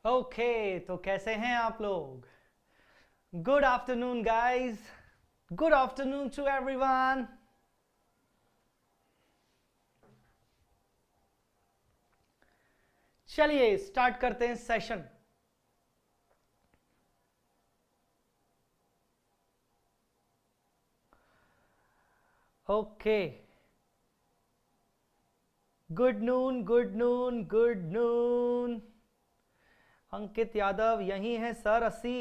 Okay तो कैसे हैं आप लोग? Good afternoon guys, good afternoon to everyone. चलिए स्टार्ट करते हैं session. Okay, good noon good noon good noon. Ankit Yadav यही है sir 80।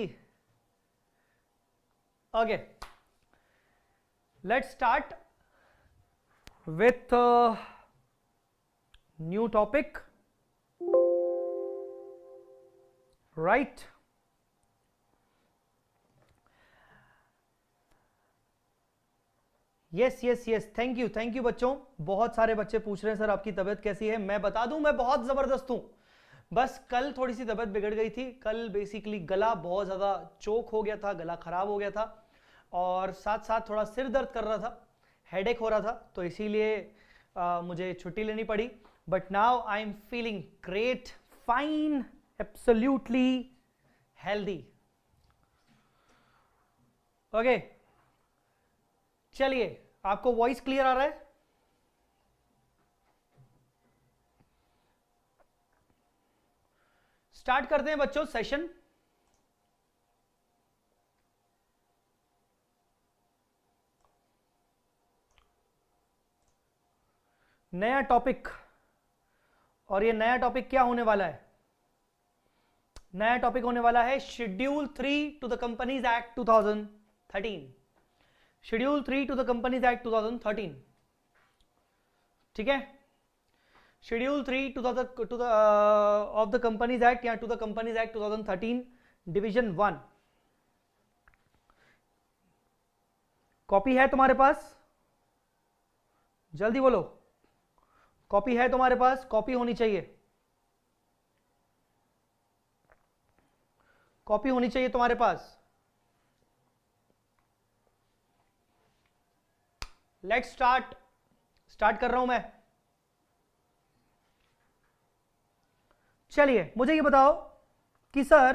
Okay, let's start with new topic, right? Yes yes yes, thank you बच्चों। बहुत सारे बच्चे पूछ रहे हैं सर आपकी तबीयत कैसी है। मैं बता दूं, मैं बहुत जबरदस्त हूं। बस कल थोड़ी सी तबीयत बिगड़ गई थी। कल बेसिकली गला बहुत ज़्यादा चोक हो गया था, गला खराब हो गया था और साथ साथ थोड़ा सिर दर्द कर रहा था, हेडेक हो रहा था, तो इसीलिए मुझे छुट्टी लेनी पड़ी। But now I am feeling great, fine, absolutely healthy. Okay, चलिए, आपको वॉइस क्लियर आ रहा है? स्टार्ट करते हैं बच्चों सेशन। नया टॉपिक, और ये नया टॉपिक क्या होने वाला है? नया टॉपिक होने वाला है schedule 3 to the companies act 2013। Schedule 3 to the companies act 2013, ठीक है? Schedule 3 to the of the companies act या to the companies act 2013 division 1। Copy है तुम्हारे पास? जल्दी बोलो, कॉपी है तुम्हारे पास? कॉपी होनी चाहिए, कॉपी होनी चाहिए तुम्हारे पास। लेट्स स्टार्ट कर रहा हूं मैं। चलिए मुझे ये बताओ कि सर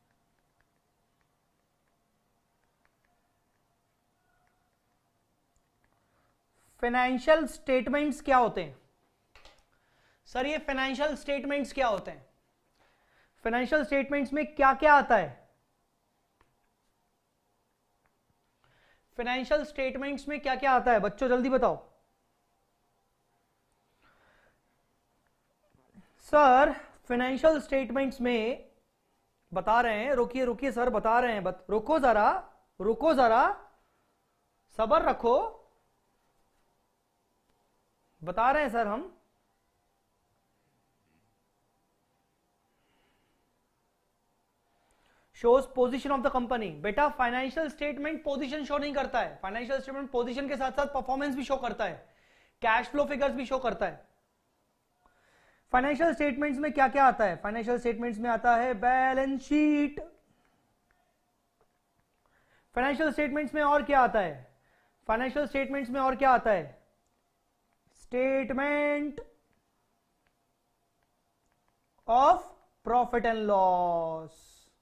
फाइनेंशियल स्टेटमेंट्स क्या होते हैं? सर ये फाइनेंशियल स्टेटमेंट्स क्या होते हैं? फाइनेंशियल स्टेटमेंट्स में क्या क्या आता है? फाइनेंशियल स्टेटमेंट्स में क्या क्या आता है बच्चों, जल्दी बताओ। सर फाइनेंशियल स्टेटमेंट्स में बता रहे हैं, रुकिए रुकिए सर बता रहे हैं, रुको जरा, सब्र रखो, बता रहे हैं सर हम। Shows position of the company. बेटा फाइनेंशियल स्टेटमेंट पोजीशन शो नहीं करता है, फाइनेंशियल स्टेटमेंट पोजीशन के साथ साथ परफॉर्मेंस भी शो करता है, कैश फ्लो फिगर्स भी शो करता है। फाइनेंशियल स्टेटमेंट्स में क्या क्या आता है? फाइनेंशियल स्टेटमेंट्स में आता है बैलेंस शीट। फाइनेंशियल स्टेटमेंट्स में और क्या आता है? फाइनेंशियल स्टेटमेंट्स में और क्या आता है? Statement of profit and loss.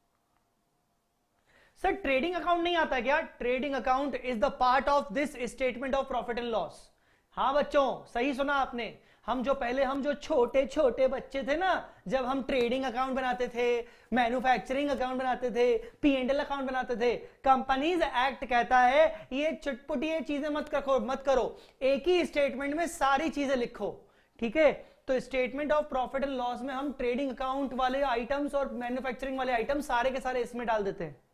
Sir trading account नहीं आता क्या? Trading account is the part of this statement of profit and loss. हाँ बच्चों, सही सुना आपने। हम जो छोटे छोटे बच्चे थे ना, जब हम ट्रेडिंग अकाउंट बनाते थे, मैन्युफैक्चरिंग अकाउंट बनाते थे, P&L अकाउंट बनाते थे, कंपनीज एक्ट कहता है ये चटपुटी ये चीजें मत करो, एक ही स्टेटमेंट में सारी चीजें लिखो, ठीक है? तो statement of profit and loss में हम ट्रेडिंग अकाउंट वाले आइटम्स और मैन्युफैक्चरिंग वाले आइटम सारे के सारे इसमें डाल देते हैं।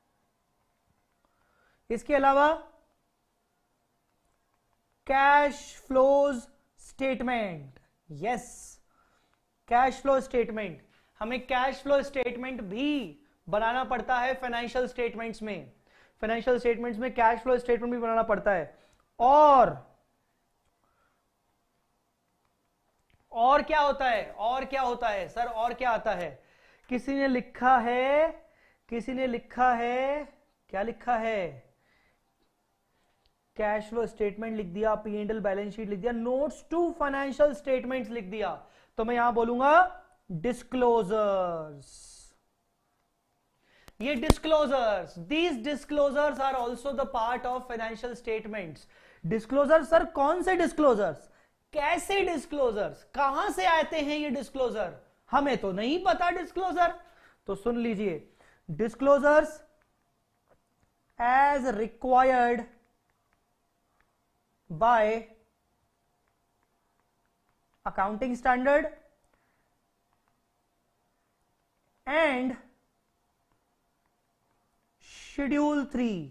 इसके अलावा cash flows statement, yes, cash flow statement. हमें कैश फ्लो स्टेटमेंट भी बनाना पड़ता है फाइनेंशियल स्टेटमेंट्स में। फाइनेंशियल स्टेटमेंट्स में कैश फ्लो स्टेटमेंट भी बनाना पड़ता है। और क्या होता है? और क्या होता है सर? और क्या आता है? किसी ने लिखा है, क्या लिखा है? कैश फ्लो स्टेटमेंट लिख दिया, P&L बैलेंस शीट लिख दिया, नोट्स टू फाइनेंशियल स्टेटमेंट्स लिख दिया, तो मैं यहां बोलूंगा डिस्क्लोजर्स। ये disclosures, these disclosures are also the part of financial statements. Disclosure sir कौन से डिस्क्लोजर्स, कैसे डिस्क्लोजर्स, कहां से आते हैं ये डिस्क्लोजर, हमें तो नहीं पता डिस्क्लोजर। तो सुन लीजिए, disclosures as required by accounting standard and schedule 3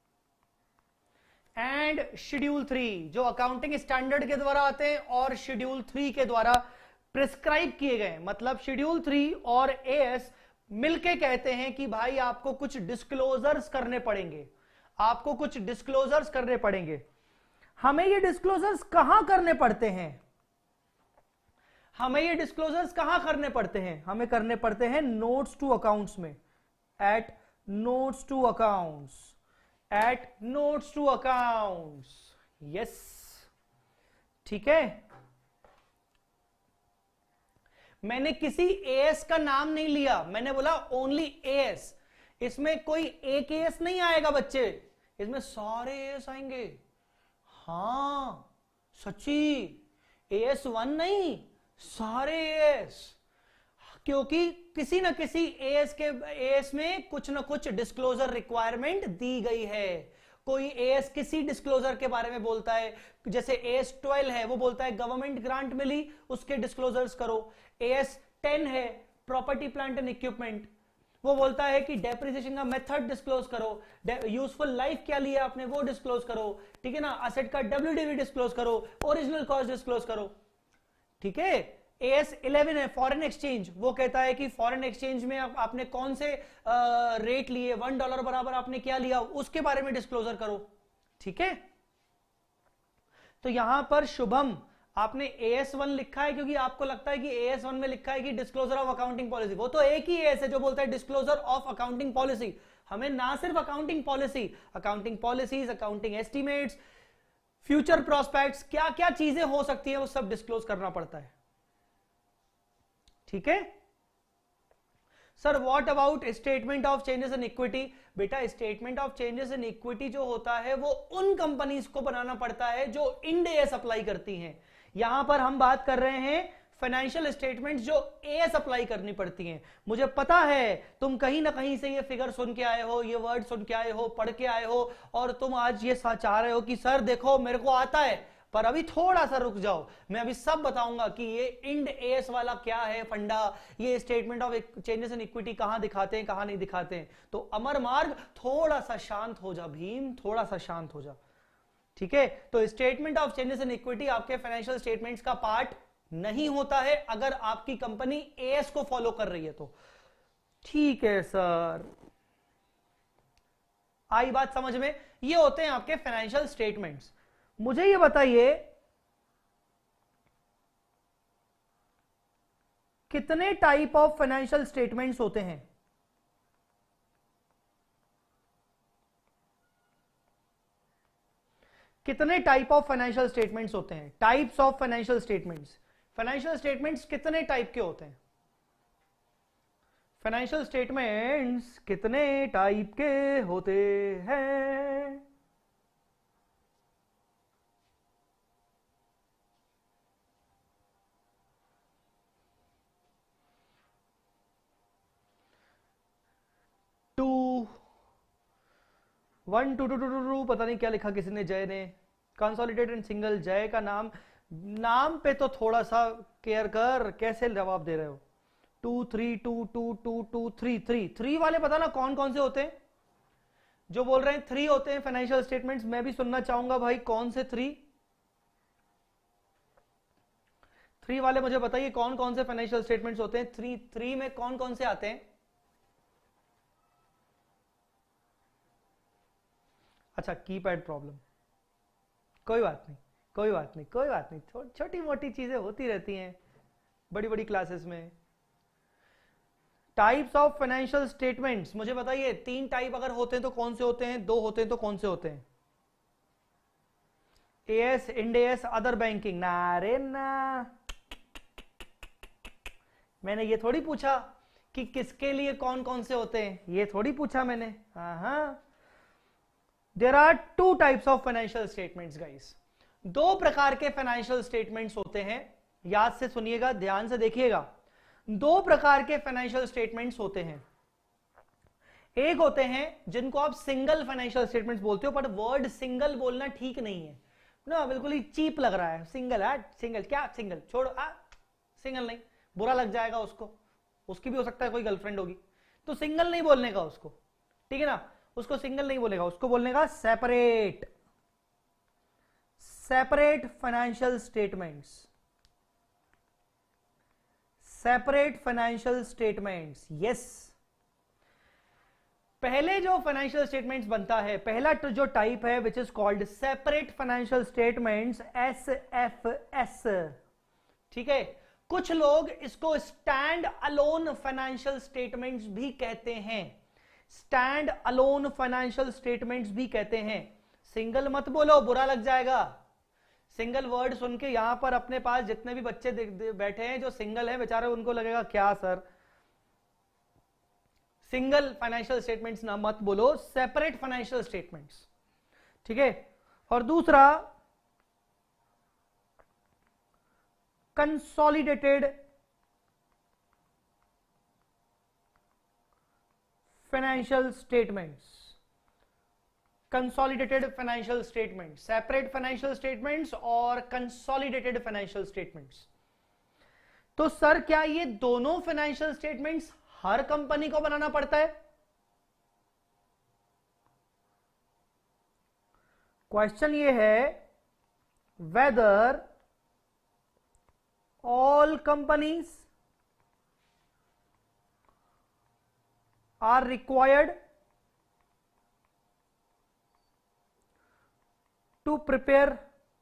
and schedule 3 जो अकाउंटिंग स्टैंडर्ड के द्वारा आते हैं और शेड्यूल 3 के द्वारा प्रिस्क्राइब किए गए। मतलब शेड्यूल 3 और एएस मिलके कहते हैं कि भाई आपको कुछ डिस्क्लोजर्स करने पड़ेंगे, आपको कुछ डिस्क्लोजर्स करने पड़ेंगे। हमें ये डिस्क्लोजर्स कहां करने पड़ते हैं, हमें ये डिस्क्लोजर्स कहां करने पड़ते हैं, हमें करने पड़ते हैं नोट्स टू अकाउंट्स में, eight notes to accounts, eight notes to accounts. Yes, ठीक है। मैंने किसी एएस का नाम नहीं लिया, मैंने बोला ओनली एएस। इसमें कोई एक एएस नहीं आएगा बच्चे, इसमें सारे एएस आएंगे। हां सच्ची, एएस 1 नहीं, सारे एएस, क्योंकि किसी ना किसी एएस में कुछ ना कुछ डिस्क्लोजर रिक्वायरमेंट दी गई है। कोई एएस किसी डिस्क्लोजर के बारे में बोलता है, जैसे एएस 12 है वो बोलता है गवर्नमेंट ग्रांट मिली उसके डिस्क्लोजर्स करो। एएस 10 है प्रॉपर्टी प्लांट एंड इक्विपमेंट, वो बोलता है कि डेप्रिसिएशन का मेथड डिस्क्लोज करो, यूजफुल लाइफ क्या लिया आपने वो डिस्क्लोज करो, ठीक है ना, असेट का डब्ल्यूडीवी डिस्क्लोज करो, ओरिजिनल कॉस्ट डिस्क्लोज करो, ठीक है। एएस 11 है फॉरेन एक्सचेंज, वो कहता है कि फॉरेन एक्सचेंज में आपने कौन से रेट लिए, $1 बराबर आपने क्या लिया, उसके बारे में डिस्क्लोजर करो, ठीक है। तो यहां पर शुभम आपने एएस 1 लिखा है क्योंकि आपको लगता है कि एएस 1 में लिखा है कि डिस्क्लोजर ऑफ अकाउंटिंग पॉलिसी, वो तो एक ही एएस है जो बोलता है डिस्क्लोजर ऑफ अकाउंटिंग पॉलिसी। हमें ना सिर्फ accounting policy, accounting policies, accounting estimates, future prospects, क्या क्या चीजें हो सकती है वो सब डिस्क्लोज करना पड़ता है, ठीक है। Sir what about statement of changes in equity. बेटा statement of changes in equity जो होता है वो उन कंपनीज को बनाना पड़ता है जो इंड एएस अप्लाई करती हैं। यहां पर हम बात कर रहे हैं फाइनेंशियल स्टेटमेंट्स जो एएस अप्लाई करनी पड़ती हैं। मुझे पता है तुम कहीं ना कहीं से ये फिगर सुन के आए हो, ये वर्ड सुन के आए हो, पढ़ के आए हो, और तुम आज ये चाह रहे हो कि सर देखो मेरे को आता है, पर अभी थोड़ा सा रुक जाओ, मैं अभी सब बताऊंगा कि ये इंड एएस वाला क्या है फंडा, ये statement of changes in equity कहां दिखाते हैं कहां नहीं दिखाते हैं। तो अमर मार्ग थोड़ा सा शांत हो जा भीम, थोड़ा सा शांत हो जा, ठीक है। तो statement of changes in equity आपके फाइनेंशियल स्टेटमेंट्स का पार्ट नहीं होता है अगर आपकी कंपनी एएस को फॉलो कर रही है तो, ठीक है सर, आई बात समझ में। ये होते हैं आपके फाइनेंशियल स्टेटमेंट्स। मुझे ये बताइए कितने टाइप ऑफ फाइनेंशियल स्टेटमेंट्स होते हैं। कितने टाइप ऑफ फाइनेंशियल स्टेटमेंट्स होते हैं, types of financial statements. Financial statements कितने टाइप के होते हैं, फाइनेंशियल स्टेटमेंट्स कितने टाइप के होते हैं। One two two two two, पता नहीं क्या लिखा किसी ने, जय ने, कंसोलिडेटेड एंड सिंगल। जय का नाम पे तो थोड़ा सा केयर कर, कैसे जवाब दे रहे हो। 2 3 2 2 2 2 3 3 3 वाले पता ना कौन कौन से होते हैं, जो बोल रहे हैं 3 होते हैं फाइनेंशियल स्टेटमेंट्स। मैं भी सुनना चाहूंगा भाई कौन से 3 वाले मुझे बताइए कौन कौन से फाइनेंशियल स्टेटमेंट्स होते हैं। 3 में कौन कौन से आते हैं। अच्छा कीपैड प्रॉब्लम, कोई बात नहीं कोई बात नहीं कोई बात नहीं, छोटी मोटी चीजें होती रहती हैं बड़ी बड़ी क्लासेस में। टाइप्स ऑफ फाइनेंशियल स्टेटमेंट्स मुझे बताइए, 3 टाइप अगर होते हैं तो कौन से होते हैं, 2 होते हैं तो कौन से होते हैं। AS, Ind AS, other banking. ना रे ना, मैंने ये थोड़ी पूछा कि किसके लिए कौन कौन से होते हैं, ये थोड़ी पूछा मैंने। हाँ, there are two types of financial statements guys. दो प्रकार के फाइनेंशियल स्टेटमेंट्स होते हैं, याद से सुनिएगा, ध्यान से देखिएगा। दो प्रकार के फाइनेंशियल स्टेटमेंट्स होते हैं। एक होते हैं जिनको आप सिंगल फाइनेंशियल स्टेटमेंट्स बोलते हो, बट वर्ड सिंगल बोलना ठीक नहीं है ना, बिल्कुल ही चीप लग रहा है। सिंगल है, सिंगल क्या, सिंगल छोड़ो, सिंगल नहीं, बुरा लग जाएगा उसको, उसकी भी हो सकता है कोई गर्लफ्रेंड होगी, तो सिंगल नहीं बोलने का उसको, ठीक है ना, उसको सिंगल नहीं बोलेगा, उसको बोलने का separate, separate financial statements, separate financial statements. Yes, पहले जो फाइनेंशियल स्टेटमेंट्स बनता है, पहला जो टाइप है which is called separate financial statements, SFS, ठीक है। कुछ लोग इसको स्टैंड अलोन फाइनेंशियल स्टेटमेंट्स भी कहते हैं, स्टैंड अलोन फाइनेंशियल स्टेटमेंट्स भी कहते हैं। सिंगल मत बोलो, बुरा लग जाएगा। सिंगल वर्ड सुन के यहां पर अपने पास जितने भी बच्चे बैठे हैं जो सिंगल हैं बेचारे, उनको लगेगा क्या सर, सिंगल फाइनेंशियल स्टेटमेंट्स ना मत बोलो, सेपरेट फाइनेंशियल स्टेटमेंट्स, ठीक है। और दूसरा consolidated financial statements, consolidated financial statements, separate financial statements और कंसोलिडेटेड फाइनेंशियल स्टेटमेंट्स। तो सर क्या ये दोनों फाइनेंशियल स्टेटमेंट्स हर कंपनी को बनाना पड़ता है? क्वेश्चन ये है whether all companies are required to prepare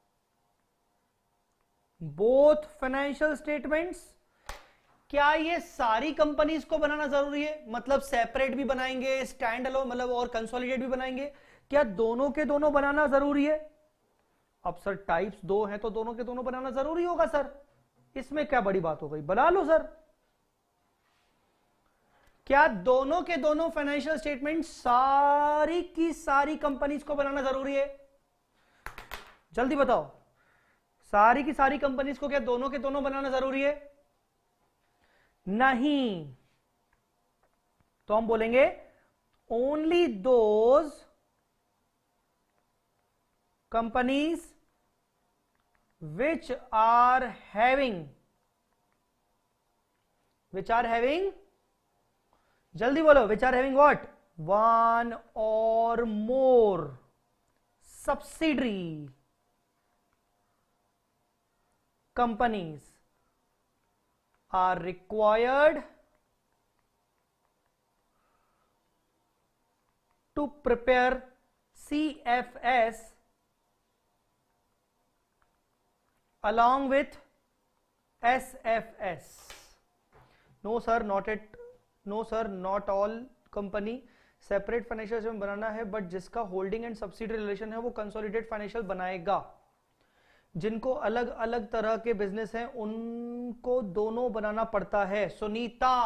both financial statements. क्या ये सारी कंपनीज को बनाना जरूरी है? मतलब सेपरेट भी बनाएंगे, स्टैंड अलोन मतलब और कंसोलिडेट भी बनाएंगे, क्या दोनों के दोनों बनाना जरूरी है? अब सर टाइप्स दो हैं तो दोनों के दोनों बनाना जरूरी होगा सर, इसमें क्या बड़ी बात हो गई, बना लो सर। क्या दोनों के दोनों फाइनेंशियल स्टेटमेंट सारी की सारी कंपनीज को बनाना जरूरी है? जल्दी बताओ, सारी की सारी कंपनीज को क्या दोनों के दोनों बनाना जरूरी है? नहीं। तो हम बोलेंगे only those companies which are having, जल्दी बोलो, which are having what? One or more subsidiary companies are required to prepare CFS along with SFS. No sir, not all company separate financial statement बनाना है, but जिसका holding and subsidy relation है वो consolidate financial बनाएगा। जिनको अलग अलग तरह के बिजनेस हैं उनको दोनों बनाना पड़ता है। सुनीता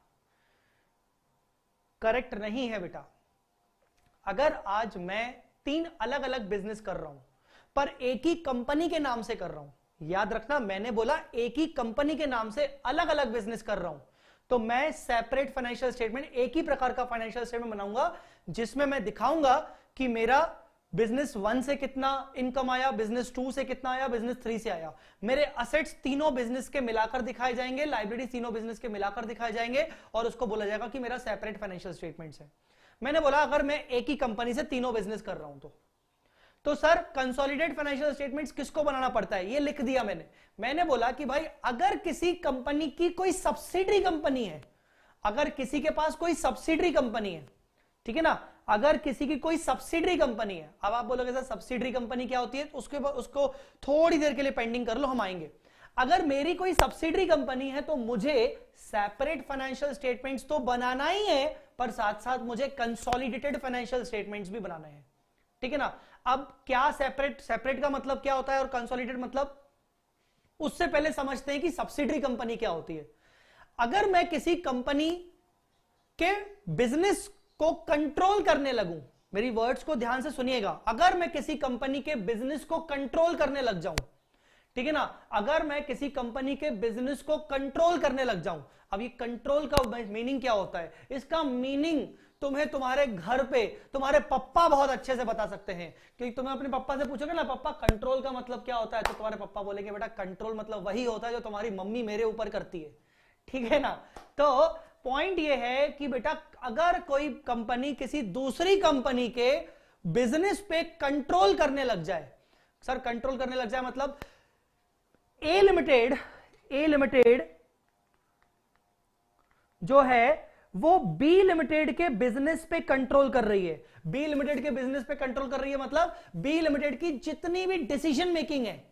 करेक्ट नहीं है बेटा। अगर आज मैं 3 अलग अलग बिजनेस कर रहा हूं पर एक ही कंपनी के नाम से कर रहा हूं, याद रखना मैंने बोला एक ही कंपनी के नाम से अलग अलग बिजनेस कर रहा हूं, तो मैं सेपरेट फाइनेंशियल स्टेटमेंट, एक ही प्रकार का फाइनेंशियल स्टेटमेंट बनाऊंगा जिसमें मैं दिखाऊंगा कि मेरा बिजनेस 1 से कितना इनकम आया, बिजनेस 2 से कितना आया, बिजनेस 3 से आया। मेरे असेट्स तीनों बिजनेस के मिलाकर दिखाए जाएंगे, लाइबिलिटी तीनों बिजनेस के मिलाकर दिखाए जाएंगे और उसको बोला जाएगा कि मेरा सेपरेट फाइनेंशियल स्टेटमेंट्स है। मैंने बोला अगर मैं एक ही कंपनी से तीनों बिजनेस कर रहा हूं तो सर कंसोलिडेट फाइनेंशियल स्टेटमेंट्स किसको बनाना पड़ता है, ये लिख दिया मैंने बोला कि भाई अगर किसी कंपनी की कोई सब्सिडरी कंपनी है, अगर किसी के पास कोई सब्सिडरी कंपनी है, ठीक है ना, अगर किसी की कोई सब्सिडरी कंपनी है, अब आप बोलोगे सर सब्सिडरी कंपनी क्या होती है, उसको थोड़ी देर के लिए पेंडिंग कर लो, हम आएंगे। अगर मेरी कोई सब्सिडरी कंपनी है तो मुझे सेपरेट फाइनेंशियल स्टेटमेंट्स तो बनाना ही है, पर साथ साथ मुझे कंसोलिडेटेड फाइनेंशियल स्टेटमेंट्स भी बनाने हैं, ठीक है ना। अब क्या सेपरेट का मतलब क्या होता है और कंसोलिडेटेड मतलब, उससे पहले समझते हैं कि सब्सिडरी कंपनी क्या होती है। अगर मैं किसी कंपनी के बिजनेस को कंट्रोल करने लगूं, मेरी वर्ड्स को ध्यान से सुनिएगा, अगर मैं किसी कंपनी के बिजनेस को कंट्रोल करने लग जाऊं, ठीक है ना, अगर मैं किसी कंपनी के बिजनेस को कंट्रोल करने लग जाऊं, अब ये कंट्रोल का मीनिंग क्या होता है, इसका मीनिंग तुम्हें तुम्हारे घर पे तुम्हारे पप्पा बहुत अच्छे से बता सकते हैं, क्योंकि तुम्हें अपने पप्पा से पूछोगे ना पप्पा कंट्रोल का मतलब क्या होता है, तो तुम्हारे पप्पा बोलेंगे बेटा कंट्रोल मतलब वही होता है जो तुम्हारी मम्मी मेरे ऊपर करती है, ठीक है ना। तो पॉइंट ये है कि बेटा अगर कोई कंपनी किसी दूसरी कंपनी के बिजनेस पे कंट्रोल करने लग जाए, सर कंट्रोल करने लग जाए मतलब ए लिमिटेड जो है वो बी लिमिटेड के बिजनेस पे कंट्रोल कर रही है, बी लिमिटेड के बिजनेस पे कंट्रोल कर रही है मतलब बी लिमिटेड की जितनी भी डिसीजन मेकिंग है,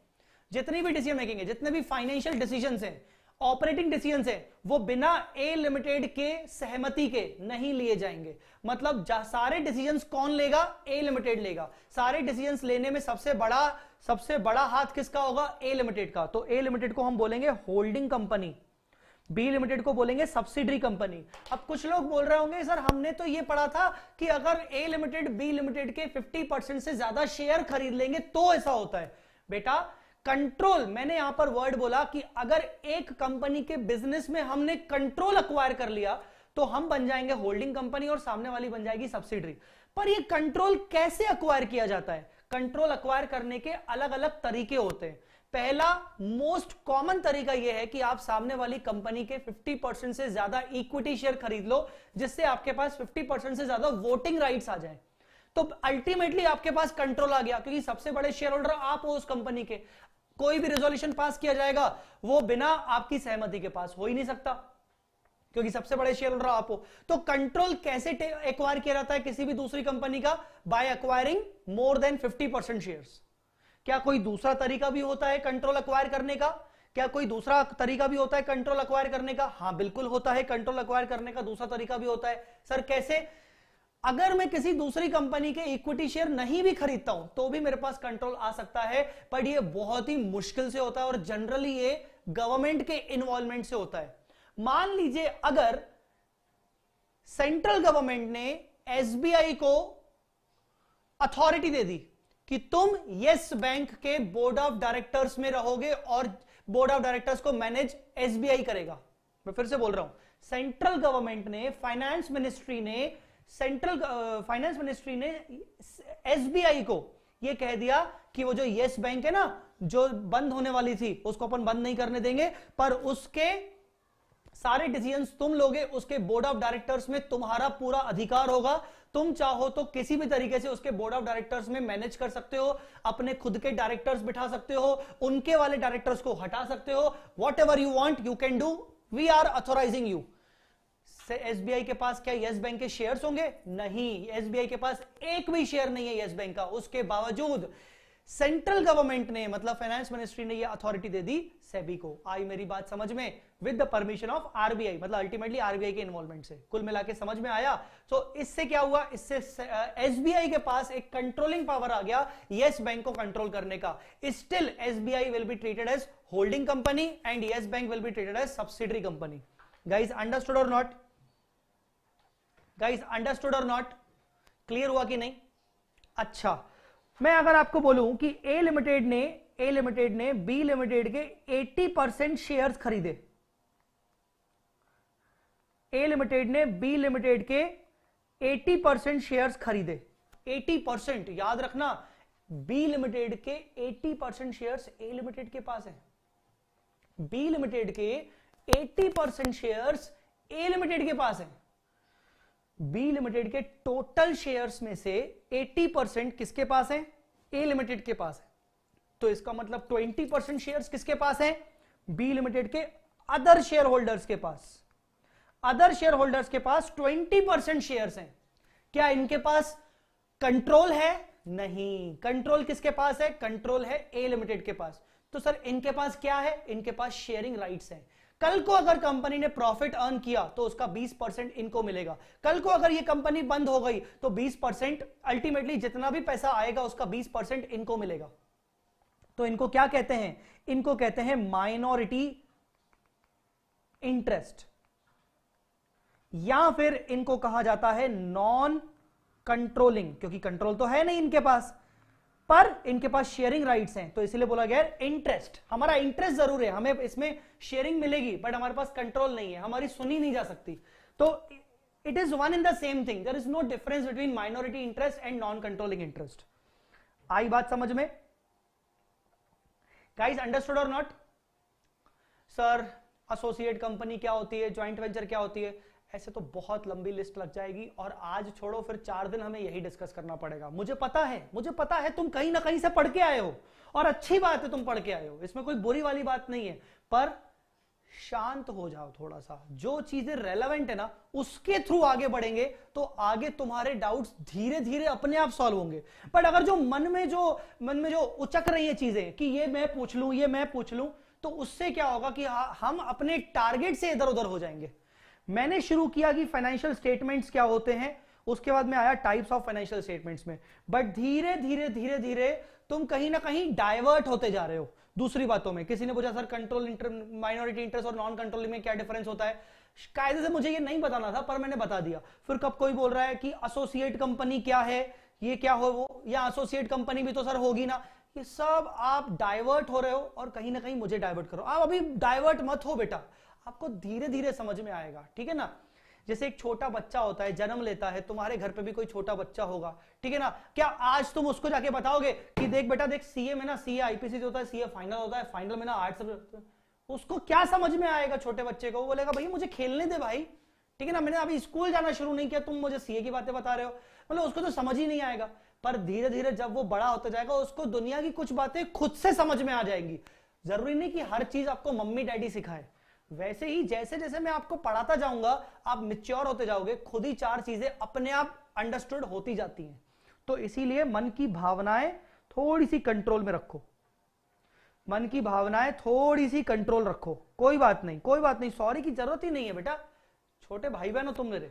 जितने भी फाइनेंशियल डिसीजंस हैं, ऑपरेटिंग डिसीजंस हैं, वो बिना ए लिमिटेड के सहमति के नहीं लिए जाएंगे। मतलब सारे डिसीजंस कौन लेगा, ए लिमिटेड लेगा। सारे डिसीजंस लेने में सबसे बड़ा हाथ किसका होगा, ए लिमिटेड का। तो ए लिमिटेड को हम बोलेंगे होल्डिंग कंपनी, बी लिमिटेड को बोलेंगे सब्सिडरी कंपनी। अब कुछ लोग बोल रहे होंगे सर हमने तो ये पढ़ा था कि अगर ए लिमिटेड बी लिमिटेड के 50% से ज्यादा शेयर खरीद लेंगे तो ऐसा होता है। बेटा कंट्रोल, मैंने यहां पर वर्ड बोला कि अगर एक कंपनी के बिजनेस में हमने कंट्रोल अक्वायर कर लिया तो हम बन जाएंगे होल्डिंग कंपनी और सामने वाली बन जाएगी सब्सिडरी। पर ये कंट्रोल कैसे अक्वायर किया जाता है, कंट्रोल अक्वायर करने के अलग अलग तरीके होते हैं। पहला मोस्ट कॉमन तरीका यह है कि आप सामने वाली कंपनी के 50% से ज्यादा इक्विटी शेयर खरीद लो, जिससे आपके पास 50% से ज्यादा वोटिंग राइट्स आ जाए। तो अल्टीमेटली आपके पास कंट्रोल आ गया, क्योंकि सबसे बड़े शेयर होल्डर आप हो उस कंपनी के। कोई भी रेजोल्यूशन पास किया जाएगा वो बिना आपकी सहमति के पास हो ही नहीं सकता, क्योंकि सबसे बड़े शेयर होल्डर आप हो। तो कंट्रोल कैसे एक्वायर किया जाता है किसी भी दूसरी कंपनी का, by acquiring more than 50% shares. क्या कोई दूसरा तरीका भी होता है कंट्रोल अक्वायर करने का? क्या कोई दूसरा तरीका भी होता है कंट्रोल अक्वायर करने का? हां बिल्कुल होता है, कंट्रोल अक्वायर करने का दूसरा तरीका भी होता है। सर कैसे? अगर मैं किसी दूसरी कंपनी के इक्विटी शेयर नहीं भी खरीदता हूं तो भी मेरे पास कंट्रोल आ सकता है, पर ये बहुत ही मुश्किल से होता है और जनरली ये गवर्नमेंट के इन्वॉल्वमेंट से होता है। मान लीजिए अगर सेंट्रल गवर्नमेंट ने एसबीआई को अथॉरिटी दे दी कि तुम यस बैंक के बोर्ड ऑफ डायरेक्टर्स में रहोगे और बोर्ड ऑफ डायरेक्टर्स को मैनेज एसबीआई करेगा। मैं फिर से बोल रहा हूं, सेंट्रल गवर्नमेंट ने, फाइनेंस मिनिस्ट्री ने एसबीआई को यह कह दिया कि वो जो यस बैंक है ना, जो बंद होने वाली थी, उसको अपन बंद नहीं करने देंगे, पर उसके सारे डिसीजंस तुम लोगे, उसके बोर्ड ऑफ डायरेक्टर्स में तुम्हारा पूरा अधिकार होगा। तुम चाहो तो किसी भी तरीके से उसके बोर्ड ऑफ डायरेक्टर्स में मैनेज कर सकते हो, अपने खुद के डायरेक्टर्स बिठा सकते हो, उनके वाले डायरेक्टर्स को हटा सकते हो, whatever you want you can do, we are authorising you. SBI के पास क्या यस बैंक के शेयर्स होंगे? नहीं, एसबीआई के पास एक भी शेयर नहीं है यस बैंक का। उसके बावजूद सेंट्रल गवर्नमेंट ने, मतलब फाइनेंस मिनिस्ट्री ने यह अथॉरिटी दे दी सेबी को। आई मेरी बात समझ में? With the permission of RBI, मतलब अल्टीमेटली आरबीआई के इन्वॉल्वमेंट से। कुल मिला के समझ में आया? तो इससे क्या हुआ, इससे एसबीआई के पास एक कंट्रोलिंग पावर आ गया यस बैंक को कंट्रोल करने का। Still SBI will be treated as holding company and yes bank will be treated as subsidiary company. Guys understood और नॉट? गाइज अंडरस्टूड और नॉट? क्लियर हुआ कि नहीं? अच्छा, मैं अगर आपको बोलूं कि ए लिमिटेड ने बी लिमिटेड के 80% शेयर्स खरीदे, ए लिमिटेड ने बी लिमिटेड के 80% शेयर्स खरीदे। 80%, याद रखना, बी लिमिटेड के 80% शेयर्स ए लिमिटेड के पास है। बी लिमिटेड के 80% शेयर्स ए लिमिटेड के पास है। बी लिमिटेड के टोटल शेयर्स में से 80% किसके पास है? ए लिमिटेड के पास है। तो इसका मतलब 20% शेयर्स किसके पास है? बी लिमिटेड के अदर शेयर होल्डर्स के पास। अदर शेयर होल्डर्स के पास 20% शेयर्स हैं। क्या इनके पास कंट्रोल है? नहीं। कंट्रोल किसके पास है? कंट्रोल है ए लिमिटेड के पास। तो सर इनके पास क्या है? इनके पास शेयरिंग राइट्स हैं। कल को अगर कंपनी ने प्रॉफिट अर्न किया तो उसका 20% इनको मिलेगा। कल को अगर ये कंपनी बंद हो गई तो 20%, अल्टीमेटली जितना भी पैसा आएगा उसका 20% इनको मिलेगा। तो इनको क्या कहते हैं? इनको कहते हैं माइनॉरिटी इंटरेस्ट। या फिर इनको कहा जाता है नॉन कंट्रोलिंग, क्योंकि कंट्रोल तो है नहीं इनके पास, पर इनके पास शेयरिंग राइट्स हैं, तो इसलिए बोला गया इंटरेस्ट। हमारा इंटरेस्ट जरूर है, हमें इसमें शेयरिंग मिलेगी, बट हमारे पास कंट्रोल नहीं है, हमारी सुनी नहीं जा सकती। तो it is one in the same thing, there is no difference between minority interest and non controlling interest. आई बात समझ में? गाइस अंडरस्टूड और नॉट? सर एसोसिएट कंपनी क्या होती है, ज्वाइंट वेंचर क्या होती है, ऐसे तो बहुत लंबी लिस्ट लग जाएगी, और आज छोड़ो फिर 4 दिन हमें यही डिस्कस करना पड़ेगा। मुझे पता है तुम कहीं ना कहीं से पढ़ के आए हो, और अच्छी बात है तुम पढ़ के आए हो, इसमें कोई बुरी वाली बात नहीं है, पर शांत हो जाओ थोड़ा सा। जो चीजें रेलेवेंट है ना उसके थ्रू आगे बढ़ेंगे तो आगे तुम्हारे डाउट्स धीरे धीरे अपने आप सॉल्व होंगे। बट अगर जो मन में जो उचक रही है चीजें कि ये मैं पूछ लूं, तो उससे क्या होगा कि हम अपने टारगेट से इधर उधर हो जाएंगे। मैंने शुरू किया कि फाइनेंशियल स्टेटमेंट्स क्या होते हैं, उसके बाद में आया टाइप्स ऑफ फाइनेंशियल स्टेटमेंट्स में, बट धीरे धीरे तुम कहीं ना कहीं डाइवर्ट होते जा रहे हो दूसरी बातों में। किसी ने पूछा सर कंट्रोल माइनॉरिटी इंटरेस्ट और नॉन कंट्रोलिंग में क्या डिफरेंस होता है, कायदे से मुझे ये नहीं बताना था पर मैंने बता दिया। फिर कब कोई बोल रहा है कि एसोसिएट कंपनी क्या है, ये क्या हो वो, या एसोसिएट कंपनी भी तो सर होगी ना, ये सब आप डाइवर्ट हो रहे हो और कहीं ना कहीं मुझे डाइवर्ट करो। आप अभी डाइवर्ट मत हो बेटा, आपको धीरे धीरे समझ में आएगा, ठीक है ना। जैसे एक छोटा बच्चा होता है, जन्म लेता है, तुम्हारे घर पे भी कोई छोटा बच्चा होगा, ठीक है ना। क्या आज तुम उसको जाके बताओगे कि देख बेटा देख सीए में ना, सीए आईपीसी होता है, सीए फाइनल होता है, फाइनल में ना आर्ट्स, उसको क्या समझ में आएगा छोटे बच्चे को? वो बोलेगा भैया मुझे खेलने दे भाई, ठीक है ना, मैंने अभी स्कूल जाना शुरू नहीं किया, तुम मुझे सीए की बातें बता रहे हो, मतलब उसको तो समझ ही नहीं आएगा। पर धीरे धीरे जब वो बड़ा होता जाएगा उसको दुनिया की कुछ बातें खुद से समझ में आ जाएंगी। जरूरी नहीं कि हर चीज आपको मम्मी डैडी सिखाए, वैसे ही जैसे जैसे मैं आपको पढ़ाता जाऊंगा आप मैच्योर होते जाओगे, खुद ही 4 चीजें अपने आप अंडरस्टूड होती जाती हैं। तो इसीलिए मन की भावनाएं थोड़ी सी कंट्रोल में रखो, मन की भावनाएं थोड़ी सी कंट्रोल रखो। कोई बात नहीं, सॉरी की जरूरत ही नहीं है बेटा, छोटे भाई बहन हो तुम मेरे।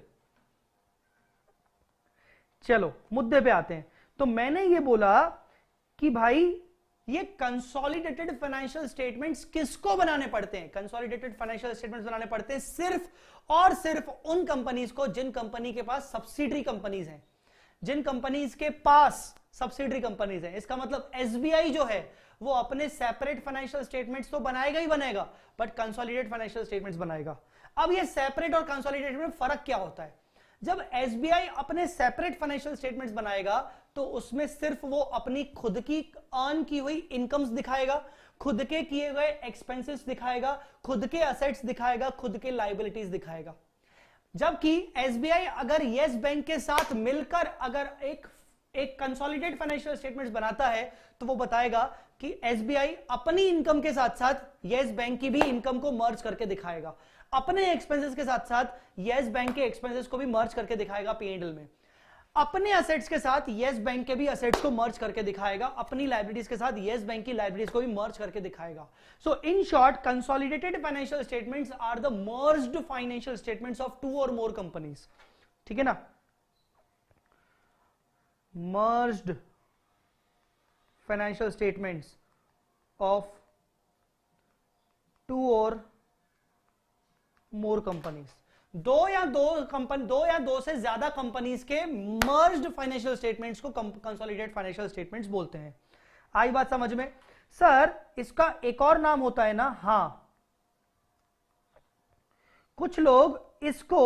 चलो मुद्दे पे आते हैं। तो मैंने ये बोला कि भाई ये कंसोलिडेटेड फाइनेंशियल स्टेटमेंट्स किसको बनाने पड़ते हैं? कंसोलिडेटेड फाइनेंशियल स्टेटमेंट्स बनाने पड़ते हैं सिर्फ और सिर्फ उन कंपनीज को जिन कंपनी के पास सब्सिडरी कंपनीज हैं, जिन कंपनीज के पास सब्सिडरी कंपनीज हैं। इसका मतलब एसबीआई जो है वो अपने सेपरेट फाइनेंशियल स्टेटमेंट्स तो बनाएगा ही बनाएगा, बट कंसोलिडेटेड फाइनेंशियल स्टेटमेंट्स बनाएगा। अब ये सेपरेट और कंसोलिडेटेड में फर्क क्या होता है? जब एसबीआई अपने सेपरेट फाइनेंशियल स्टेटमेंट्स बनाएगा तो उसमें सिर्फ वो अपनी खुद की अर्न की हुई इनकम्स दिखाएगा, खुद के किए गए एक्सपेंसेस दिखाएगा, खुद के असेट्स दिखाएगा, खुद के लायबिलिटीज दिखाएगा। जबकि एसबीआई अगर यस बैंक के साथ मिलकर अगर एक कंसोलिडेटेड फाइनेंशियल स्टेटमेंट्स बनाता है तो वो बताएगा कि एसबीआई अपनी इनकम के साथ साथ यस बैंक की भी इनकम को मर्ज करके दिखाएगा, अपने एक्सपेंसेस के साथ साथ यस बैंक के एक्सपेंसेस को भी मर्ज करके दिखाएगा पीएनएल में, अपने असेट्स के साथ यस बैंक के भी असेट्स को मर्ज करके दिखाएगा, अपनी लायबिलिटीज के साथ यस बैंक की लायबिलिटीज को भी मर्ज करके दिखाएगा। So in short consolidated financial statements are the merged financial statements of 2 और मोर कंपनीज, ठीक है ना। मर्ज्ड फाइनेंशियल स्टेटमेंट्स ऑफ 2 और मोर कंपनीज, दो या दो से ज्यादा कंपनीज के मर्ज्ड फाइनेंशियल स्टेटमेंट्स को कंसोलिडेटेड फाइनेंशियल स्टेटमेंट्स बोलते हैं। आई बात समझ में? सर इसका एक और नाम होता है ना, हां, कुछ लोग इसको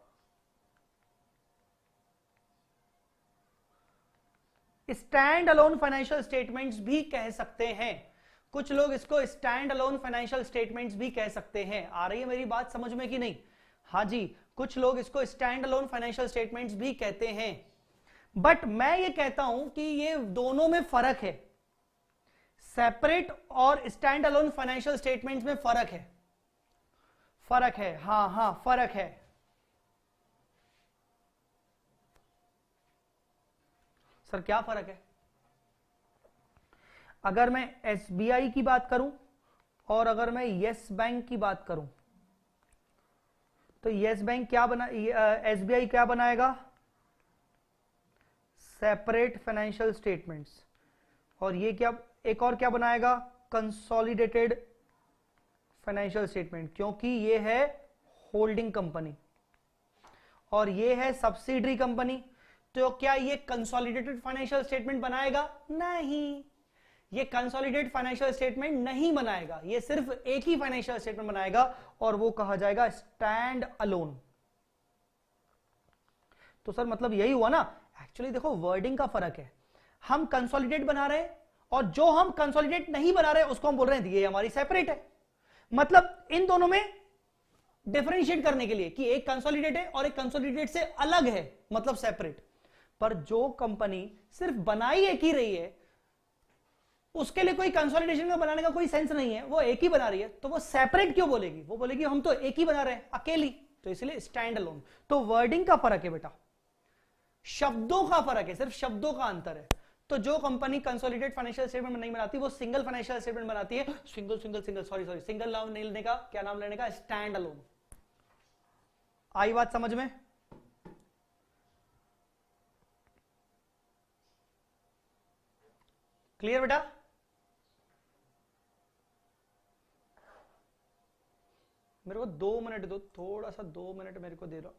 स्टैंड अलोन फाइनेंशियल स्टेटमेंट्स भी कह सकते हैं, कुछ लोग इसको स्टैंड अलोन फाइनेंशियल स्टेटमेंट्स भी कह सकते हैं। आ रही है मेरी बात समझ में कि नहीं? हाँ जी, कुछ लोग इसको स्टैंड अलोन फाइनेंशियल स्टेटमेंट्स भी कहते हैं, बट मैं ये कहता हूं कि ये दोनों में फर्क है, सेपरेट और स्टैंड अलोन फाइनेंशियल स्टेटमेंट्स में फर्क है, हाँ फर्क है। सर क्या फर्क है? अगर मैं एसबीआई की बात करूं और अगर मैं यस बैंक की बात करूं तो यस बैंक क्या बना, एसबीआई क्या बनाएगा? सेपरेट फाइनेंशियल स्टेटमेंट्स, और ये क्या, एक और क्या बनाएगा? कंसोलिडेटेड फाइनेंशियल स्टेटमेंट, क्योंकि ये है होल्डिंग कंपनी। और ये है सब्सिडरी कंपनी। तो क्या ये कंसोलिडेटेड फाइनेंशियल स्टेटमेंट बनाएगा? नहीं, ये कंसोलिडेटेड फाइनेंशियल स्टेटमेंट नहीं बनाएगा, ये सिर्फ एक ही फाइनेंशियल स्टेटमेंट बनाएगा और वो कहा जाएगा स्टैंड अलोन। तो सर मतलब यही हुआ ना? एक्चुअली देखो वर्डिंग का फर्क है, हम कंसोलिडेट बना रहे हैं और जो हम कंसोलिडेट नहीं बना रहे उसको हम बोल रहे हैं ये हमारी सेपरेट है। मतलब इन दोनों में डिफरेंशिएट करने के लिए कि एक कंसोलिडेट है और एक कंसोलिडेट से अलग है, मतलब सेपरेट। पर जो कंपनी सिर्फ बनाई एक ही रही है उसके लिए कोई कंसोलिडेशन का बनाने का कोई सेंस नहीं है, वो एक ही बना रही है, तो वो सेपरेट क्यों बोलेगी? वो बोलेगी हम तो एक ही बना रहे हैं अकेली, तो इसलिए स्टैंड अलोन। तो वर्डिंग का फर्क है बेटा, शब्दों का फर्क है, सिर्फ शब्दों का अंतर है। तो जो कंपनी कंसोलिडेट फाइनेंशियल स्टेटमेंट नहीं बनाती वो सिंगल फाइनेंशियल स्टेटमेंट बनाती है, सिंगल नाम नहीं लेने का, क्या नाम लेने का? Stand alone. आई बात समझ में? क्लियर बेटा? मेरे को 2 मिनट दो, थोड़ा सा 2 मिनट मेरे को दे दो।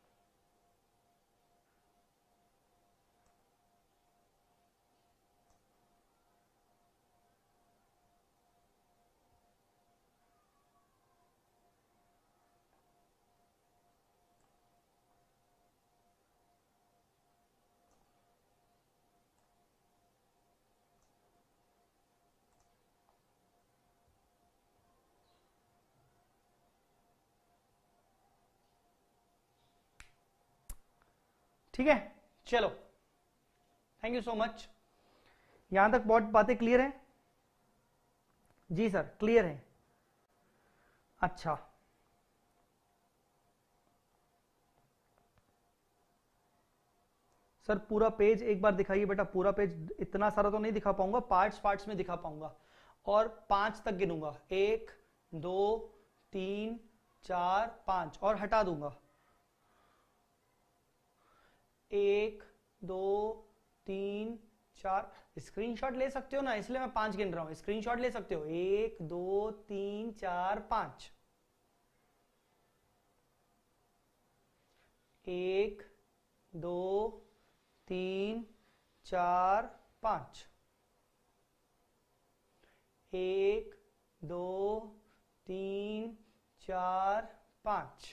ठीक है, चलो, थैंक यू सो मच। यहां तक बहुत बातें क्लियर हैं? जी सर क्लियर है। अच्छा, सर पूरा पेज एक बार दिखाइए बेटा, पूरा पेज। इतना सारा तो नहीं दिखा पाऊंगा, पार्ट्स पार्ट्स में दिखा पाऊंगा और 5 तक गिनूंगा, 1 2 3 4 5 और हटा दूंगा। 1 2 3 4। स्क्रीनशॉट ले सकते हो ना, इसलिए मैं 5 गिन रहा हूं, स्क्रीनशॉट ले सकते हो। 1 2 3 4 5। 1 2 3 4 5। 1 2 3 4 5।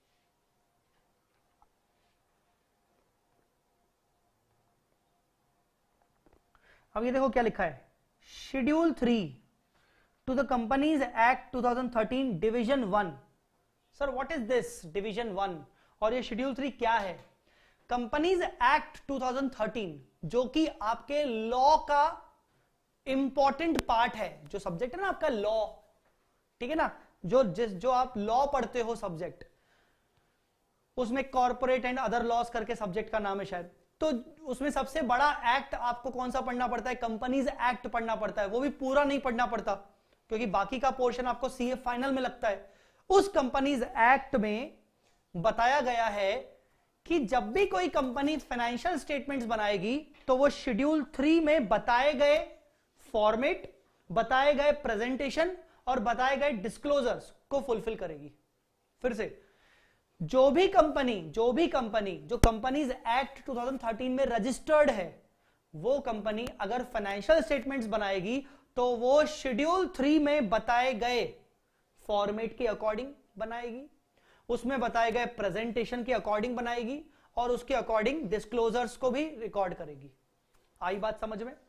अब ये देखो क्या लिखा है, schedule 3 to the companies act 2013 division 1। Sir what is this division 1 और ये शेड्यूल 3 क्या है? कंपनीज एक्ट 2013 जो कि आपके लॉ का इंपॉर्टेंट पार्ट है, जो सब्जेक्ट है ना आपका लॉ, ठीक है ना, जो आप लॉ पढ़ते हो सब्जेक्ट, उसमें कॉर्पोरेट एंड अदर लॉस करके सब्जेक्ट का नाम है शायद। तो उसमें सबसे बड़ा एक्ट आपको कौन सा पढ़ना पड़ता है? कंपनीज एक्ट पढ़ना पड़ता है। वो भी पूरा नहीं पढ़ना पड़ता क्योंकि बाकी का पोर्शन आपको सीए फाइनल में लगता है। उस कंपनीज एक्ट में बताया गया है कि जब भी कोई कंपनी फाइनेंशियल स्टेटमेंट्स बनाएगी तो वो शेड्यूल 3 में बताए गए फॉर्मेट, बताए गए प्रेजेंटेशन और बताए गए डिस्क्लोजर्स को फुलफिल करेगी। फिर से, जो भी कंपनी जो कंपनीज एक्ट 2013 में रजिस्टर्ड है, वो कंपनी अगर फाइनेंशियल स्टेटमेंट्स बनाएगी तो वो शेड्यूल 3 में बताए गए फॉर्मेट के अकॉर्डिंग बनाएगी, उसमें बताए गए प्रेजेंटेशन के अकॉर्डिंग बनाएगी और उसके अकॉर्डिंग डिस्क्लोजर्स को भी रिकॉर्ड करेगी। आई बात समझ में?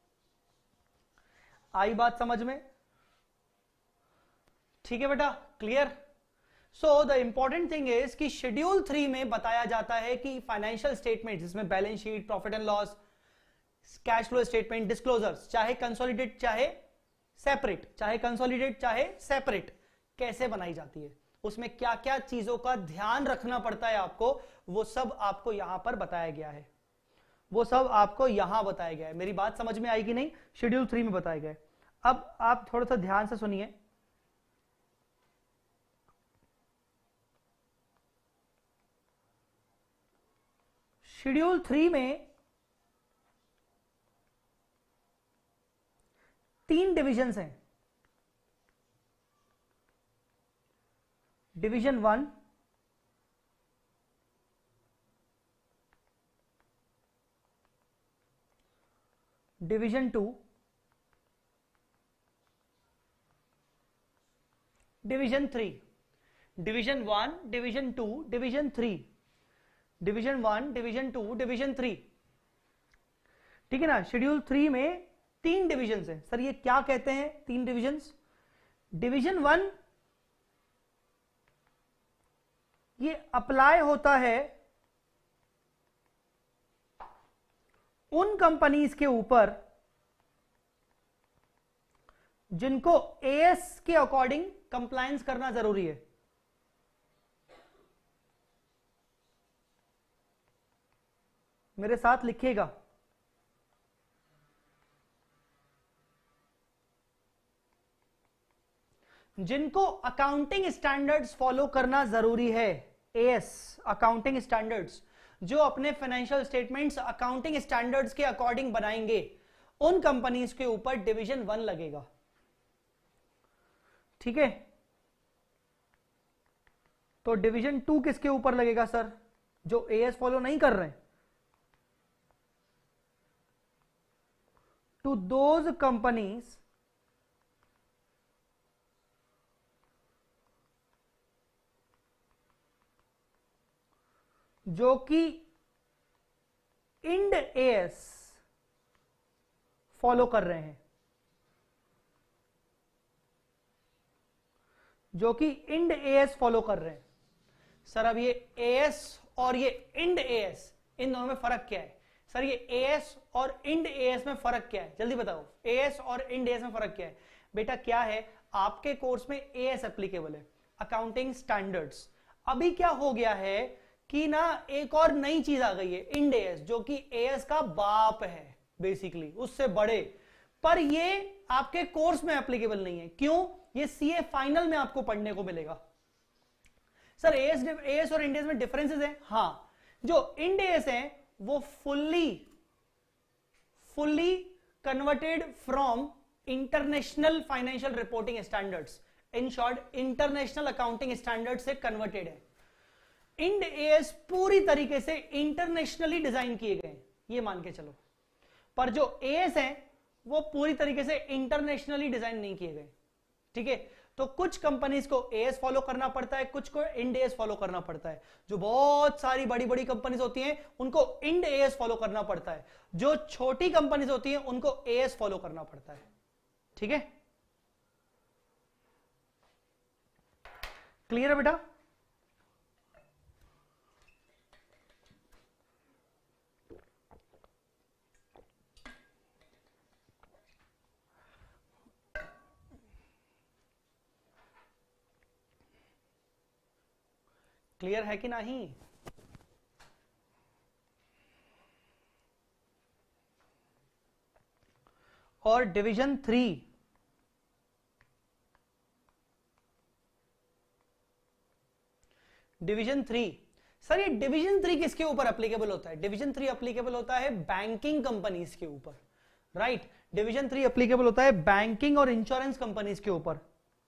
आई बात समझ में? ठीक है बेटा, clear? So the important thing is कि शेड्यूल 3 में बताया जाता है कि फाइनेंशियल स्टेटमेंट जिसमें balance sheet, profit and loss, cash flow statement, disclosures, चाहे कंसोलिडेट चाहे सेपरेट, कैसे बनाई जाती है, उसमें क्या क्या चीजों का ध्यान रखना पड़ता है आपको, वो सब आपको यहां पर बताया गया है। वो सब आपको यहां बताया गया है। मेरी बात समझ में आई कि नहीं? शेड्यूल 3 में बताया गया है। अब आप थोड़ा सा ध्यान से सुनिए। शेड्यूल 3 में 3 डिविजन्स हैं। Division 1, division 2, division 3, division 1, division 2, division 3, division 1, division 2, division 3। ठीक है ना। शेड्यूल 3 में 3 डिविजन है। सर ये क्या कहते हैं 3 डिविजन्स? डिवीजन 1 ये अप्लाई होता है उन कंपनीज के ऊपर जिनको एएस के अकॉर्डिंग कंप्लायंस करना जरूरी है। मेरे साथ लिखिएगा। जिनको अकाउंटिंग स्टैंडर्ड्स फॉलो करना जरूरी है, एएस अकाउंटिंग स्टैंडर्ड्स, जो अपने फाइनेंशियल स्टेटमेंट्स अकाउंटिंग स्टैंडर्ड्स के अकॉर्डिंग बनाएंगे, उन कंपनीज के ऊपर डिवीजन 1 लगेगा। ठीक है। तो डिवीजन 2 किसके ऊपर लगेगा सर? जो एएस फॉलो नहीं कर रहे हैं। टू दोज कंपनीज जो कि इंड एएस फॉलो कर रहे हैं, जो कि इंड एएस फॉलो कर रहे हैं। सर अब ये एएस और ये इंड एएस, इन दोनों में फर्क क्या है? सर ये एएस और इंड एएस में फर्क क्या है? जल्दी बताओ, एएस और इंड एएस में फर्क क्या है? बेटा क्या है, आपके कोर्स में एएस एप्लीकेबल है, अकाउंटिंग स्टैंडर्ड्स। अभी क्या हो गया है कि ना एक और नई चीज आ गई है, इंड एएस, जो कि एएस का बाप है बेसिकली, उससे बड़े। पर ये आपके कोर्स में एप्लीकेबल नहीं है। क्यों? ये सीए फाइनल में आपको पढ़ने को मिलेगा। सर एएस और इंड एएस में डिफरेंसेस हैं। हाँ, जो इंड एएस है वो fully converted from international financial reporting standards, in short international accounting standard से कन्वर्टेड है। इंड एएस पूरी तरीके से इंटरनेशनली डिजाइन किए गए, ये मान के चलो। पर जो एएस है वो पूरी तरीके से इंटरनेशनली डिजाइन नहीं किए गए। ठीक है। तो कुछ कंपनीज को एएस फॉलो करना पड़ता है, कुछ को इंड एएस फॉलो करना पड़ता है। जो बहुत सारी बड़ी बड़ी कंपनीज होती हैं उनको इंड एएस फॉलो करना पड़ता है, जो छोटी कंपनीज होती हैं उनको एएस फॉलो करना पड़ता है। ठीक है, क्लियर है बेटा? क्लियर है कि नहीं? और डिवीजन 3, डिवीजन 3, सर ये डिवीजन 3 किसके ऊपर एप्लीकेबल होता है? डिवीजन 3 एप्लीकेबल होता है बैंकिंग कंपनीज के ऊपर, राइट। डिवीजन 3 एप्लीकेबल होता है बैंकिंग और इंश्योरेंस कंपनीज के ऊपर।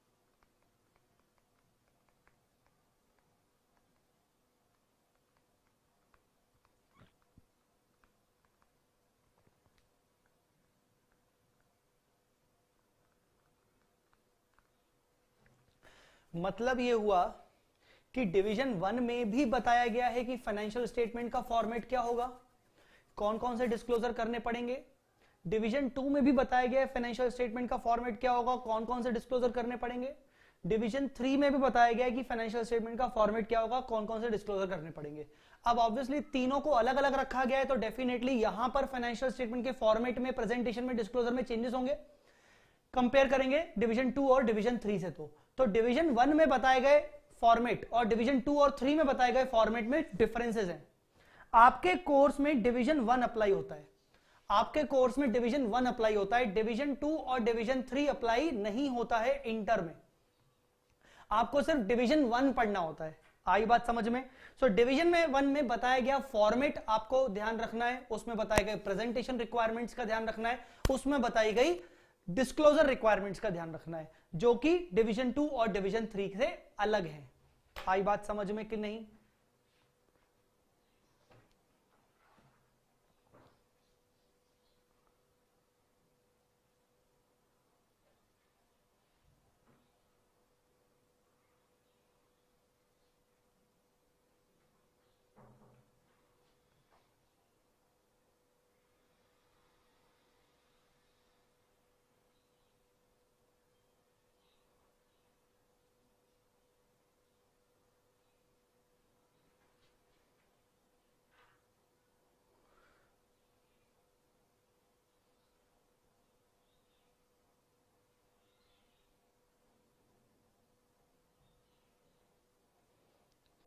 मतलब ये हुआ कि डिवीजन 1 में भी बताया गया है कि फाइनेंशियल स्टेटमेंट का फॉर्मेट क्या होगा, कौन कौन से डिस्क्लोजर करने पड़ेंगे। डिवीजन 2 में भी बताया गया है फाइनेंशियल स्टेटमेंट का फॉर्मेट क्या होगा, कौन कौन से डिस्क्लोजर करने पड़ेंगे। डिवीजन 3 में भी बताया गया है कि फाइनेंशियल स्टेटमेंट का फॉर्मेट क्या होगा, कौन कौन से डिस्क्लोजर करने पड़ेंगे। अब ऑब्वियसली तीनों को अलग अलग रखा गया है, तो डेफिनेटली यहां पर फाइनेंशियल स्टेटमेंट के फॉर्मेट में, प्रेजेंटेशन में, डिस्क्लोजर में चेंजेस होंगे। कंपेयर करेंगे डिवीजन 2 और डिवीजन 3 से। तो डिवीजन 1 में बताए गए फॉर्मेट और डिवीजन 2 और 3 में बताए गए फॉर्मेट में डिफरेंसेस हैं। आपके कोर्स में डिवीजन 1 अप्लाई होता है, आपके कोर्स में डिवीजन 1 अप्लाई होता है, डिवीजन 2 और डिवीजन 3 अप्लाई नहीं होता है इंटर में। आपको सिर्फ डिवीजन 1 पढ़ना होता है। आई बात समझ में? सो डिवीजन 1 में बताया गया फॉर्मेट आपको ध्यान रखना है, उसमें बताए गए प्रेजेंटेशन रिक्वायरमेंट्स का ध्यान रखना है, उसमें बताई गई डिस्क्लोजर रिक्वायरमेंट्स का ध्यान रखना है, जो कि डिवीजन 2 और डिवीजन 3 से अलग है। आई बात समझ में कि नहीं?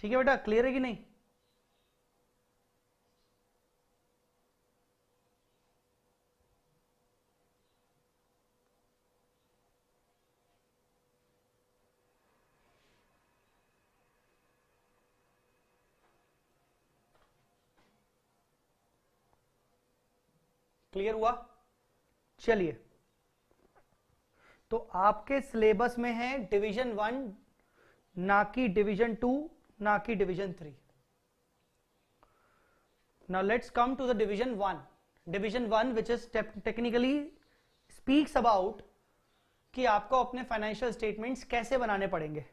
ठीक है बेटा, क्लियर है कि नहीं? क्लियर हुआ? चलिए, तो आपके सिलेबस में है डिवीजन 1, ना कि डिवीजन 2, ना कि division 3. Now let's come to the division 1. Division 1 which is technically speaks about कि आपको अपने फाइनेंशियल स्टेटमेंट्स कैसे बनाने पड़ेंगे.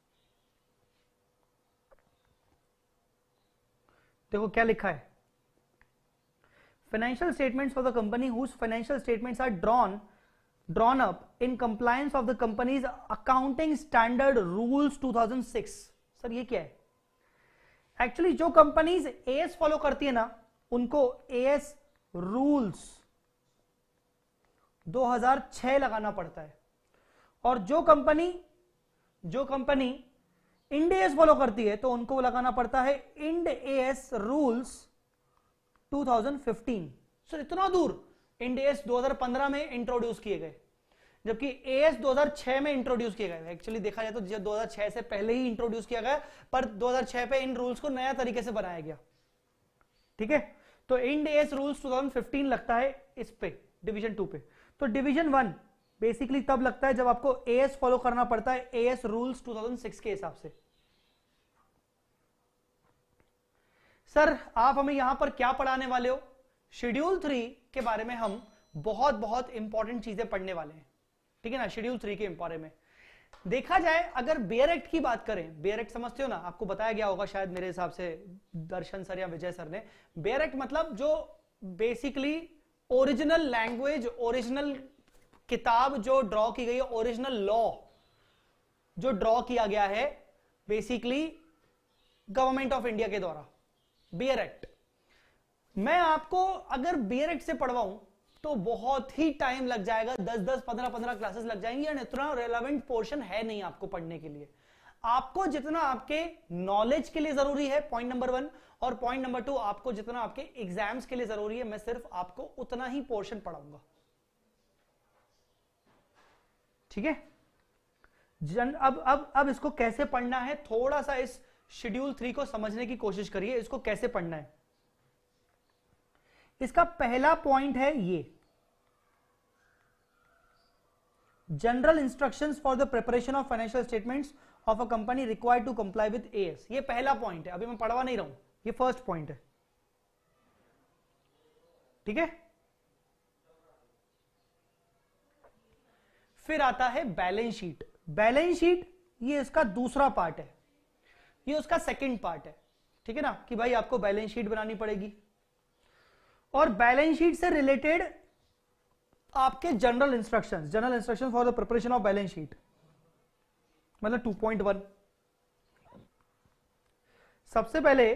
देखो क्या लिखा है. Financial statements for the company whose financial statements are drawn up in compliance of the company's accounting standard rules 2006. Sir ये क्या है? एक्चुअली जो कंपनीज एएस फॉलो करती है ना, उनको एएस रूल्स 2006 लगाना पड़ता है. और जो कंपनी इंड एएस फॉलो करती है तो उनको लगाना पड़ता है इंड एएस रूल्स 2015. सर इतना दूर. इंड एएस 2015 में इंट्रोड्यूस किए गए, जबकि एएस 2006 में इंट्रोड्यूस किए गए. एक्चुअली देखा जाए तो 2006 से पहले ही इंट्रोड्यूस किया गया, पर 2006 पे इन रूल्स को नया तरीके से बनाया गया. ठीक है, तो इंड एएस रूल्स 2015 लगता है इस पे, डिवीजन 2 पे. तो डिवीजन 1 बेसिकली तब लगता है जब आपको एएस फॉलो करना पड़ता है, एएस रूल्स 2006 के हिसाब से. सर आप हमें यहां पर क्या पढ़ाने वाले हो? शेड्यूल 3 के बारे में हम बहुत बहुत इंपॉर्टेंट चीजें पढ़ने वाले हैं. ठीक है ना, शेड्यूल 3 के बारे में देखा जाए, अगर बेयर एक्ट की बात करें, बेयर एक्ट समझते हो ना, आपको बताया गया होगा शायद मेरे हिसाब से दर्शन सर या विजय सर ने. बेयर एक्ट मतलब जो बेसिकली ओरिजिनल लैंग्वेज, ओरिजिनल किताब जो ड्रॉ की गई है, ओरिजिनल लॉ जो ड्रॉ किया गया है बेसिकली गवर्नमेंट ऑफ इंडिया के द्वारा, बेयर एक्ट. मैं आपको अगर बेयर एक्ट से पढ़वाऊं तो बहुत ही टाइम लग जाएगा, 10-10, 15-15 क्लासेस लग जाएंगी, और इतना रेलेवेंट पोर्शन है नहीं आपको पढ़ने के लिए. आपको जितना आपके नॉलेज के लिए जरूरी है, पॉइंट नंबर 1, और पॉइंट नंबर 2, आपको जितना आपके एग्जाम्स के लिए जरूरी है, मैं सिर्फ आपको उतना ही पोर्शन पढ़ाऊंगा. ठीक है, अब इसको कैसे पढ़ना है, थोड़ा सा इस शेड्यूल 3 को समझने की कोशिश करिए. इसको कैसे पढ़ना है, इसका पहला पॉइंट है ये, general instructions for the preparation of financial statements of a company required to comply with AS. ये पहला पॉइंट है, अभी मैं पढ़वा नहीं रहा हूं, ये फर्स्ट पॉइंट है. ठीक है, फिर आता है बैलेंस शीट. बैलेंस शीट ये इसका दूसरा पार्ट है, ये उसका सेकंड पार्ट है. ठीक है ना, कि भाई आपको बैलेंस शीट बनानी पड़ेगी, और बैलेंस शीट से रिलेटेड आपके general instructions for the preparation of balance sheet, मतलब 2.1. सबसे पहले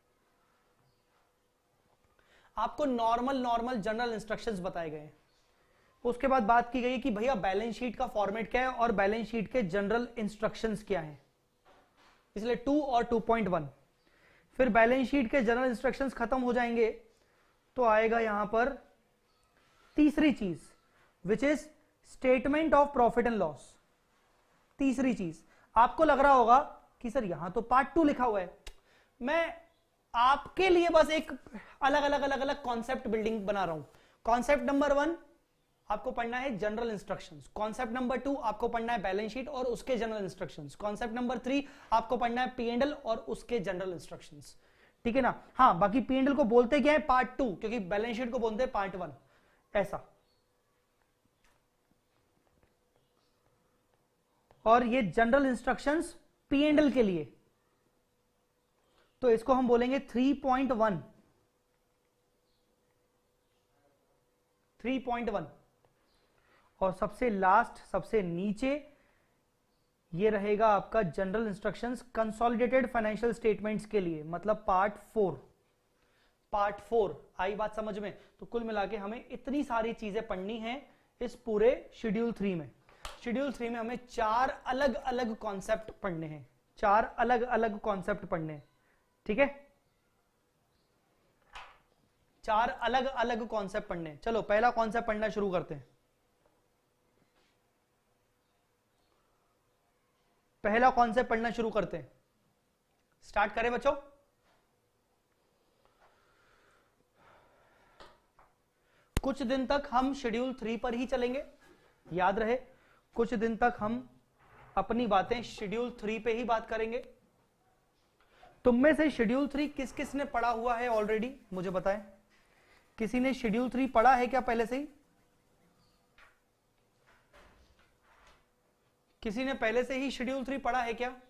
आपको नॉर्मल जनरल इंस्ट्रक्शंस बताए गए. उसके बाद बात की गई कि भैया बैलेंस शीट का फॉर्मेट क्या है और बैलेंस शीट के जनरल इंस्ट्रक्शंस क्या हैं, इसलिए 2 और 2.1. फिर बैलेंस शीट के जनरल इंस्ट्रक्शंस खत्म हो जाएंगे तो आएगा यहां पर तीसरी चीज, which is statement of profit and loss. तीसरी चीज, आपको लग रहा होगा कि सर यहां तो पार्ट 2 लिखा हुआ है. मैं आपके लिए बस एक अलग कॉन्सेप्ट बिल्डिंग बना रहा हूं. कॉन्सेप्ट नंबर 1 आपको पढ़ना है जनरल इंस्ट्रक्शंस. कॉन्सेप्ट नंबर 2 आपको पढ़ना है बैलेंस शीट और उसके जनरल इंस्ट्रक्शंस. कॉन्सेप्ट नंबर 3 आपको पढ़ना है P&L और उसके जनरल इंस्ट्रक्शंस. ठीक है ना. हाँ, बाकी P&L को बोलते क्या है, पार्ट 2, क्योंकि बैलेंस शीट को बोलते हैं पार्ट 1, ऐसा. और ये जनरल इंस्ट्रक्शंस P&L के लिए, तो इसको हम बोलेंगे 3.1. 3.1. और सबसे लास्ट, सबसे नीचे ये रहेगा आपका general instructions consolidated financial statements के लिए, मतलब पार्ट 4. पार्ट 4 आई बात समझ में? तो कुल मिला के हमें इतनी सारी चीजें पढ़नी है इस पूरे शेड्यूल 3 में. शेड्यूल 3 में हमें 4 अलग अलग कॉन्सेप्ट पढ़ने हैं. 4 अलग अलग कॉन्सेप्ट पढ़ने, ठीक है, 4 अलग अलग कॉन्सेप्ट पढ़ने। चलो पहला कॉन्सेप्ट पढ़ना शुरू करते हैं। पहला कॉन्सेप्ट पढ़ना शुरू करते हैं, स्टार्ट करें बच्चों। कुछ दिन तक हम शेड्यूल 3 पर ही चलेंगे, याद रहे, कुछ दिन तक हम अपनी बातें शेड्यूल 3 पे ही बात करेंगे। तुम में से शेड्यूल 3 किस किस ने पढ़ा हुआ है ऑलरेडी, मुझे बताएं। किसी ने शेड्यूल 3 पढ़ा है क्या पहले से ही? किसी ने पहले से ही शेड्यूल 3 पढ़ा है क्या?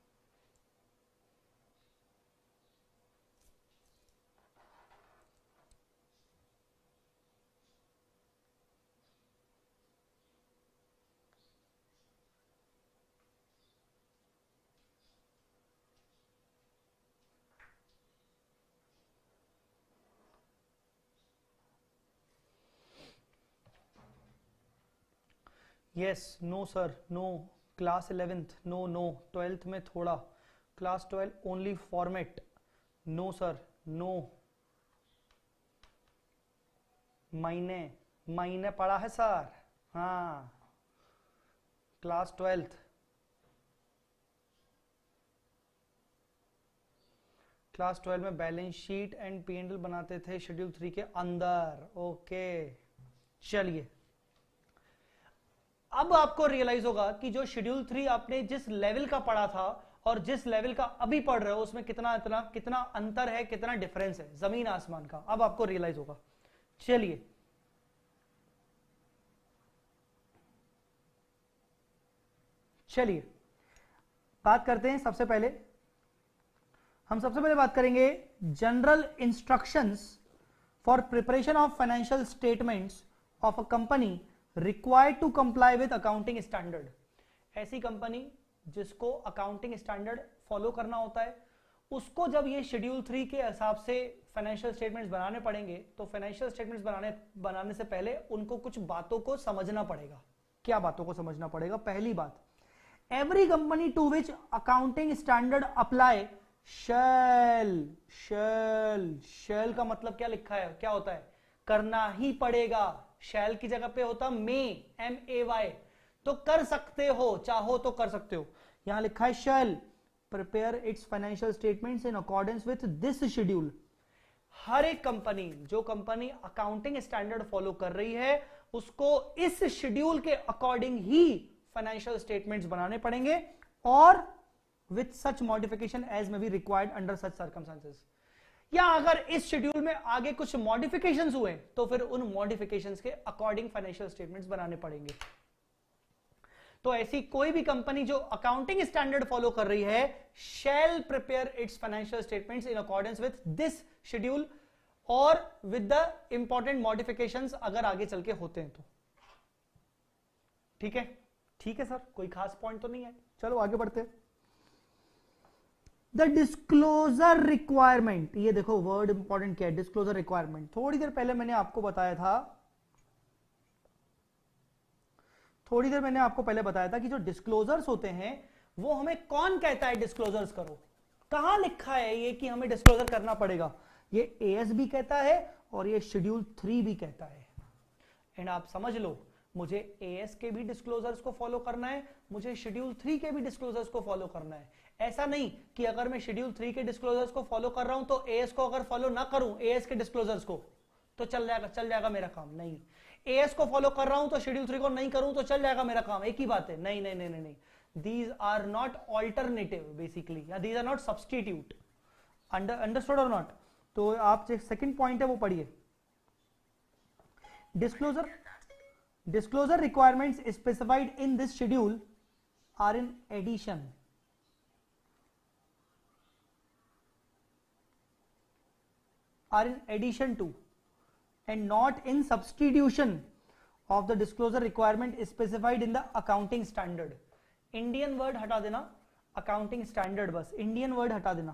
Yes, no sir, no, class 11th no, no 12th में थोड़ा, class 12 only format, no sir, no. महीने महीने पढ़ा है सर, हाँ, क्लास 12th, क्लास 12 में बैलेंस शीट एंड P&L बनाते थे शेड्यूल 3 के अंदर। ओके, चलिए, अब आपको रियलाइज होगा कि जो शेड्यूल 3 आपने जिस लेवल का पढ़ा था और जिस लेवल का अभी पढ़ रहे हो उसमें कितना कितना अंतर है, कितना डिफरेंस है, जमीन आसमान का। अब आपको रियलाइज होगा। चलिए, बात करते हैं। सबसे पहले बात करेंगे general instructions for preparation of financial statements of a company required to comply with accounting standard. ऐसी कंपनी जिसको अकाउंटिंग स्टैंडर्ड फॉलो करना होता है, उसको जब ये शेड्यूल 3 के हिसाब से फाइनेंशियल स्टेटमेंट्स बनाने पड़ेंगे, तो फाइनेंशियल स्टेटमेंट्स बनाने से पहले उनको कुछ बातों को समझना पड़ेगा। क्या बातों को समझना पड़ेगा? पहली बात, every company to which accounting standard apply shall का मतलब क्या लिखा है, क्या होता है? करना ही पड़ेगा। शैल की जगह पे होता MAY, तो कर सकते हो, चाहो तो कर सकते हो। यहां लिखा है shall prepare its financial statements in accordance with this schedule. हर एक कंपनी, जो कंपनी अकाउंटिंग स्टैंडर्ड फॉलो कर रही है, उसको इस शेड्यूल के अकॉर्डिंग ही फाइनेंशियल स्टेटमेंट्स बनाने पड़ेंगे, और with such modification as may be required under such circumstances. या अगर इस शेड्यूल में आगे कुछ मॉडिफिकेशंस हुए तो फिर उन मॉडिफिकेशंस के अकॉर्डिंग फाइनेंशियल स्टेटमेंट्स बनाने पड़ेंगे। तो ऐसी कोई भी कंपनी जो अकाउंटिंग स्टैंडर्ड फॉलो कर रही है, shall prepare its financial statements in accordance with this schedule और विद द इंपॉर्टेंट मॉडिफिकेशंस अगर आगे चल के होते हैं तो। ठीक है, ठीक है सर, कोई खास पॉइंट तो नहीं है। चलो आगे बढ़ते हैं। द डिस्क्लोजर रिक्वायरमेंट, ये देखो वर्ड इंपॉर्टेंट क्या है, डिस्क्लोजर रिक्वायरमेंट। थोड़ी देर पहले मैंने आपको बताया था कि जो डिस्क्लोजर्स होते हैं वो हमें कौन कहता है डिस्क्लोजर्स करो। कहां लिखा है ये कि हमें डिस्क्लोजर करना पड़ेगा? ये एएस भी कहता है और ये शेड्यूल 3 भी कहता है। एंड आप समझ लो, मुझे एएस के भी डिस्क्लोजर्स को फॉलो करना है, मुझे शेड्यूल 3 के भी डिस्क्लोजर्स को फॉलो करना है। ऐसा नहीं कि अगर मैं शेड्यूल 3 के डिस्क्लोजर्स को फॉलो कर रहा हूं तो एएस को अगर फॉलो ना करूं, एएस के डिस्क्लोजर्स को, तो चल जाएगा मेरा काम। नहीं, एएस को फॉलो कर रहा हूं तो शेड्यूल 3 को नहीं करूं तो चल जाएगा मेरा काम, एक ही बात है। नहीं नहीं नहीं नहीं नहीं, these are not alternative basically, या these are not substitute. Understood और नॉट? तो आप जो सेकंड पॉइंट है वो पढ़िए। Disclosure requirements specified in this schedule are in addition to and not in substitution of the disclosure requirement specified in the accounting standard. Indian word हटा देना, accounting standard, बस इंडियन वर्ड हटा देना।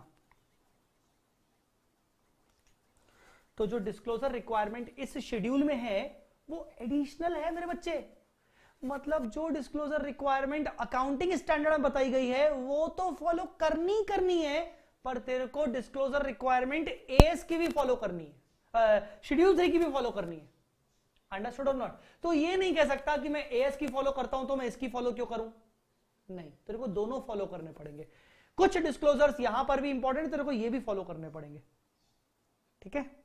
तो जो डिस्क्लोजर रिक्वायरमेंट इस schedule में है वो एडिशनल है मेरे बच्चे, मतलब जो डिस्क्लोजर रिक्वायरमेंट अकाउंटिंग स्टैंडर्ड में बताई गई है वो तो फॉलो करनी है, पर तेरे को डिस्क्लोजर रिक्वायरमेंट एएस की भी फॉलो करनी है, शेड्यूल 3 की भी फॉलो करनी है। अंडरस्टूड और नॉट? तो ये नहीं कह सकता कि मैं एएस की फॉलो करता हूं तो मैं इसकी फॉलो क्यों करूं, नहीं, तेरे को दोनों फॉलो करने पड़ेंगे। कुछ डिस्क्लोजर्स यहां पर भी इंपॉर्टेंट, तेरे को ये भी फॉलो करने पड़ेंगे, ठीक है।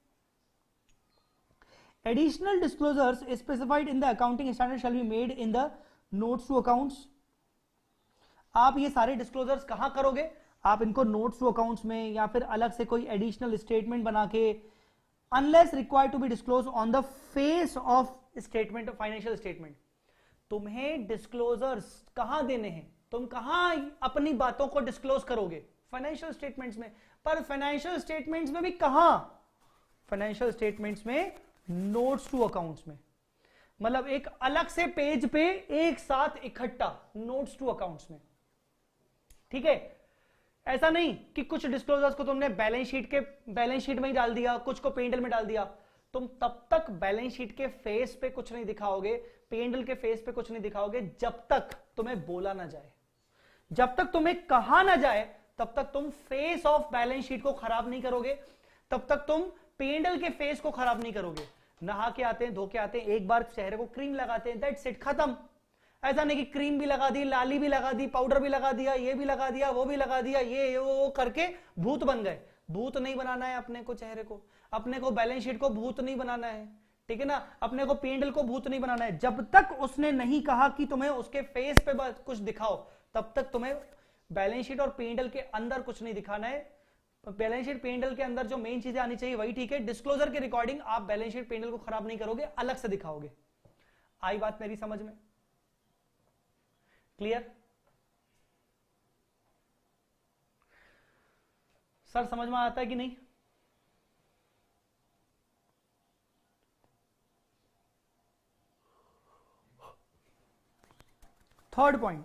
Additional disclosures specified in the accounting standard shall be made in the notes to accounts. आप ये सारे डिस्क्लोजर्स कहां करोगे, आप इनको नोट्स टू अकाउंट्स में या फिर अलग से कोई एडिशनल स्टेटमेंट बना के, unless required to be disclose on the face of statement, financial statement. तुम्हें डिस्क्लोजर्स कहां देने हैं, तुम कहां अपनी बातों को डिस्क्लोज करोगे, फाइनेंशियल स्टेटमेंट्स में। पर फाइनेंशियल स्टेटमेंट्स में भी कहां, फाइनेंशियल स्टेटमेंट्स में नोट्स टू अकाउंट्स में, मतलब एक अलग से पेज पे एक साथ इकट्ठा नोट्स टू अकाउंट्स में, ठीक है। ऐसा नहीं कि कुछ डिस्क्लोजर्स को तुमने बैलेंस शीट में ही डाल दिया, कुछ को P&L में डाल दिया। तुम तब तक बैलेंस शीट के फेस पे कुछ नहीं दिखाओगे, P&L के फेस पे कुछ नहीं दिखाओगे जब तक तुम्हें बोला ना जाए, जब तक तुम्हें कहा ना जाए तब तक तुम फेस ऑफ बैलेंस शीट को खराब नहीं करोगे, तब तक तुम P&L के फेस को खराब नहीं करोगे। नहा के आते हैं, धो के आते हैं, एक बार चेहरे को क्रीम लगाते हैं, दैट्स इट, खत्म। ऐसा नहीं कि क्रीम भी लगा दी, लाली भी लगा दी, पाउडर भी लगा दिया, ये भी लगा दिया, वो भी लगा दिया, ये वो करके भूत बन गए। भूत नहीं बनाना है अपने को, चेहरे को, अपने को बैलेंस शीट को भूत नहीं बनाना है, ठीक है ना, अपने को P&L को भूत नहीं बनाना है। जब तक उसने नहीं कहा कि तुम्हें उसके फेस पे कुछ दिखाओ, तब तक तुम्हें बैलेंस शीट और P&L के अंदर कुछ नहीं दिखाना है। बैलेंस शीट P&L के अंदर जो मेन चीजें आनी चाहिए वही ठीक है। डिस्क्लोजर के रिकॉर्डिंग आप बैलेंस शीट P&L को खराब नहीं करोगे, अलग से दिखाओगे। आई बात मेरी समझ में? क्लियर? सर समझ में आता है कि नहीं? Third point,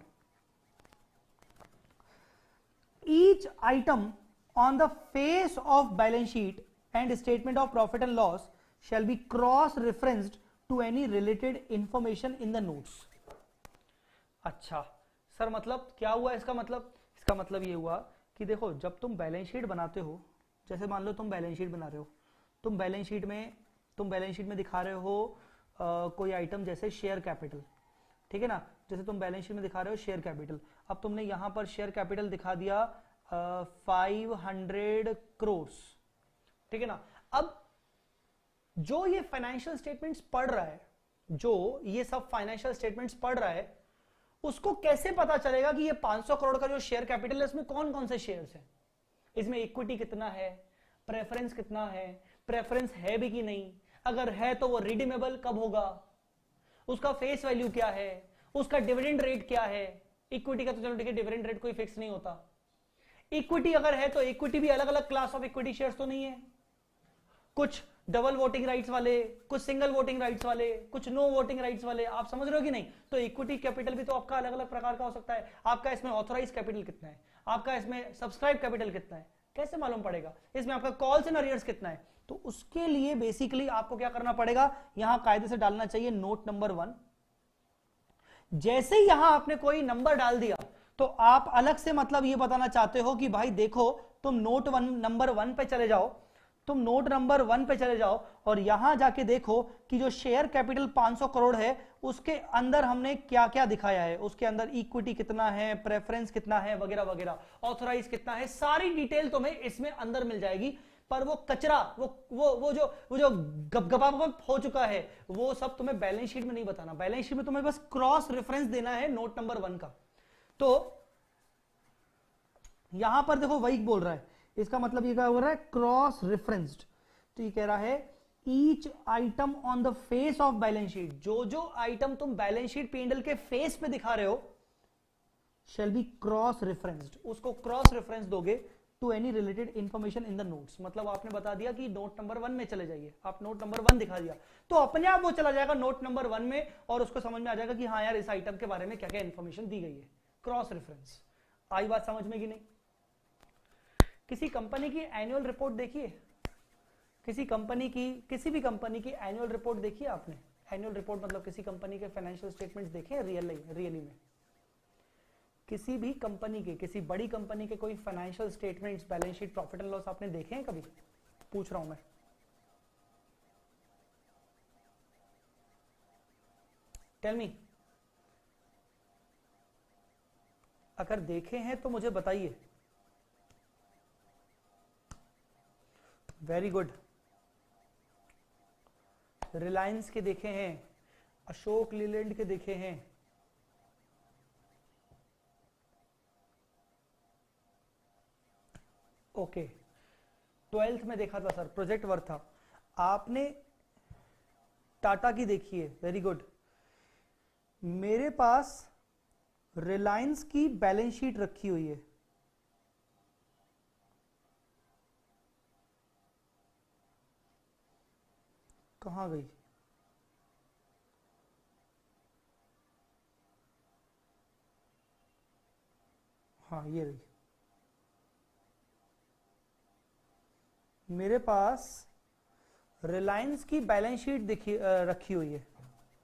each item on the face of balance sheet and statement of profit and loss shall be cross referenced to any related information in the notes। अच्छा सर, मतलब क्या हुआ इसका मतलब? इसका मतलब ये हुआ कि देखो, जब तुम बैलेंस शीट बनाते हो, जैसे मान लो तुम बैलेंस शीट बना रहे हो, तुम बैलेंस शीट में दिखा रहे हो कोई आइटम जैसे शेयर कैपिटल, ठीक है ना, जैसे तुम बैलेंस शीट में दिखा रहे हो शेयर कैपिटल। अब तुमने यहां पर शेयर कैपिटल दिखा दिया 500 करोड़, ठीक है ना। अब जो ये फाइनेंशियल स्टेटमेंट्स पढ़ रहा है, जो ये सब फाइनेंशियल स्टेटमेंट्स पढ़ रहा है, उसको कैसे पता चलेगा कि ये 500 करोड़ का जो शेयर कैपिटल है इसमें कौन कौन से शेयर्स हैं, इसमें इक्विटी कितना है, प्रेफरेंस कितना है, प्रेफरेंस है भी कि नहीं, अगर है तो वो रिडीमेबल कब होगा, उसका फेस वैल्यू क्या है, उसका डिविडेंड रेट क्या है। इक्विटी का तो चलो ठीक है, डिविडेंड रेट कोई फिक्स नहीं होता। इक्विटी अगर है तो इक्विटी भी अलग अलग क्लास ऑफ इक्विटी शेयर्स तो नहीं है, कुछ डबल वोटिंग राइट्स वाले, कुछ सिंगल वोटिंग राइट्स वाले, कुछ नो वोटिंग राइट्स वाले, आप समझ रहे हो कि नहीं। तो इक्विटी कैपिटल भी तो आपका अलग अलग प्रकार का हो सकता है। आपका इसमें ऑथोराइज कैपिटल कितना है, आपका इसमें सब्सक्राइब कैपिटल कितना है, कैसे मालूम पड़ेगा, इसमें आपका कॉल्स एंड अरियर्स कितना है। तो उसके लिए बेसिकली आपको क्या करना पड़ेगा, यहां कायदे से डालना चाहिए नोट नंबर 1। जैसे ही यहां आपने कोई नंबर डाल दिया तो आप अलग से मतलब ये बताना चाहते हो कि भाई देखो, तुम नोट नंबर 1 पे चले जाओ, तुम नोट नंबर 1 पे चले जाओ और यहां जाके देखो कि जो शेयर कैपिटल 500 करोड़ है उसके अंदर हमने क्या क्या दिखाया है, उसके अंदर इक्विटी कितना है, प्रेफरेंस कितना है, वगैरह वगैरह, ऑथराइज कितना है, सारी डिटेल तुम्हें इसमें अंदर मिल जाएगी। पर वो कचरा, वो जो गपगपागप हो चुका है, वो सब तुम्हें बैलेंस शीट में नहीं बताना। बैलेंस शीट में तुम्हें बस क्रॉस रेफरेंस देना है नोट नंबर 1 का। तो यहां पर देखो वही बोल रहा है, इसका मतलब ये क्या हो रहा है, क्रॉस रेफरेंस्ड। तो ये कह रहा है each item on the face of balance sheet, जो जो आइटम तुम बैलेंस शीट P&L के फेस पे दिखा रहे हो, शैल बी क्रॉस रेफरेंस्ड, उसको क्रॉस रेफरेंस दोगे to any related information in the notes. मतलब आपने बता दिया कि नोट नंबर 1 में चले जाइए, आप नोट नंबर 1 दिखा दिया तो अपने आप वो चला जाएगा नोट नंबर 1 में और उसको समझ में आ जाएगा कि हाँ यार इस आइटम के बारे में क्या क्या इंफॉर्मेशन दी गई है। Cross reference. आई बात समझ में कि नहीं? किसी कंपनी की एनुअल रिपोर्ट देखिए, किसी भी कंपनी की एनुअल रिपोर्ट देखिए आपने, एनुअल रिपोर्ट मतलब किसी कंपनी के फाइनेंशियल स्टेटमेंट्स देखे रियली में? किसी भी कंपनी के, किसी बड़ी कंपनी के कोई financial statements, balance sheet, profit and loss आपने देखे हैं कभी? पूछ रहा हूं मैं। टेल मी, अगर देखे हैं तो मुझे बताइए। Very good. रिलायंस के देखे हैं, अशोक लीलैंड के देखे हैं, ओके। 12th में देखा था सर, प्रोजेक्ट वर्क था। आपने टाटा की देखी है, वेरी गुड। मेरे पास रिलायंस की बैलेंस शीट रखी हुई है, कहां गई? हाँ ये रही। मेरे पास रिलायंस की बैलेंस शीट रखी हुई है।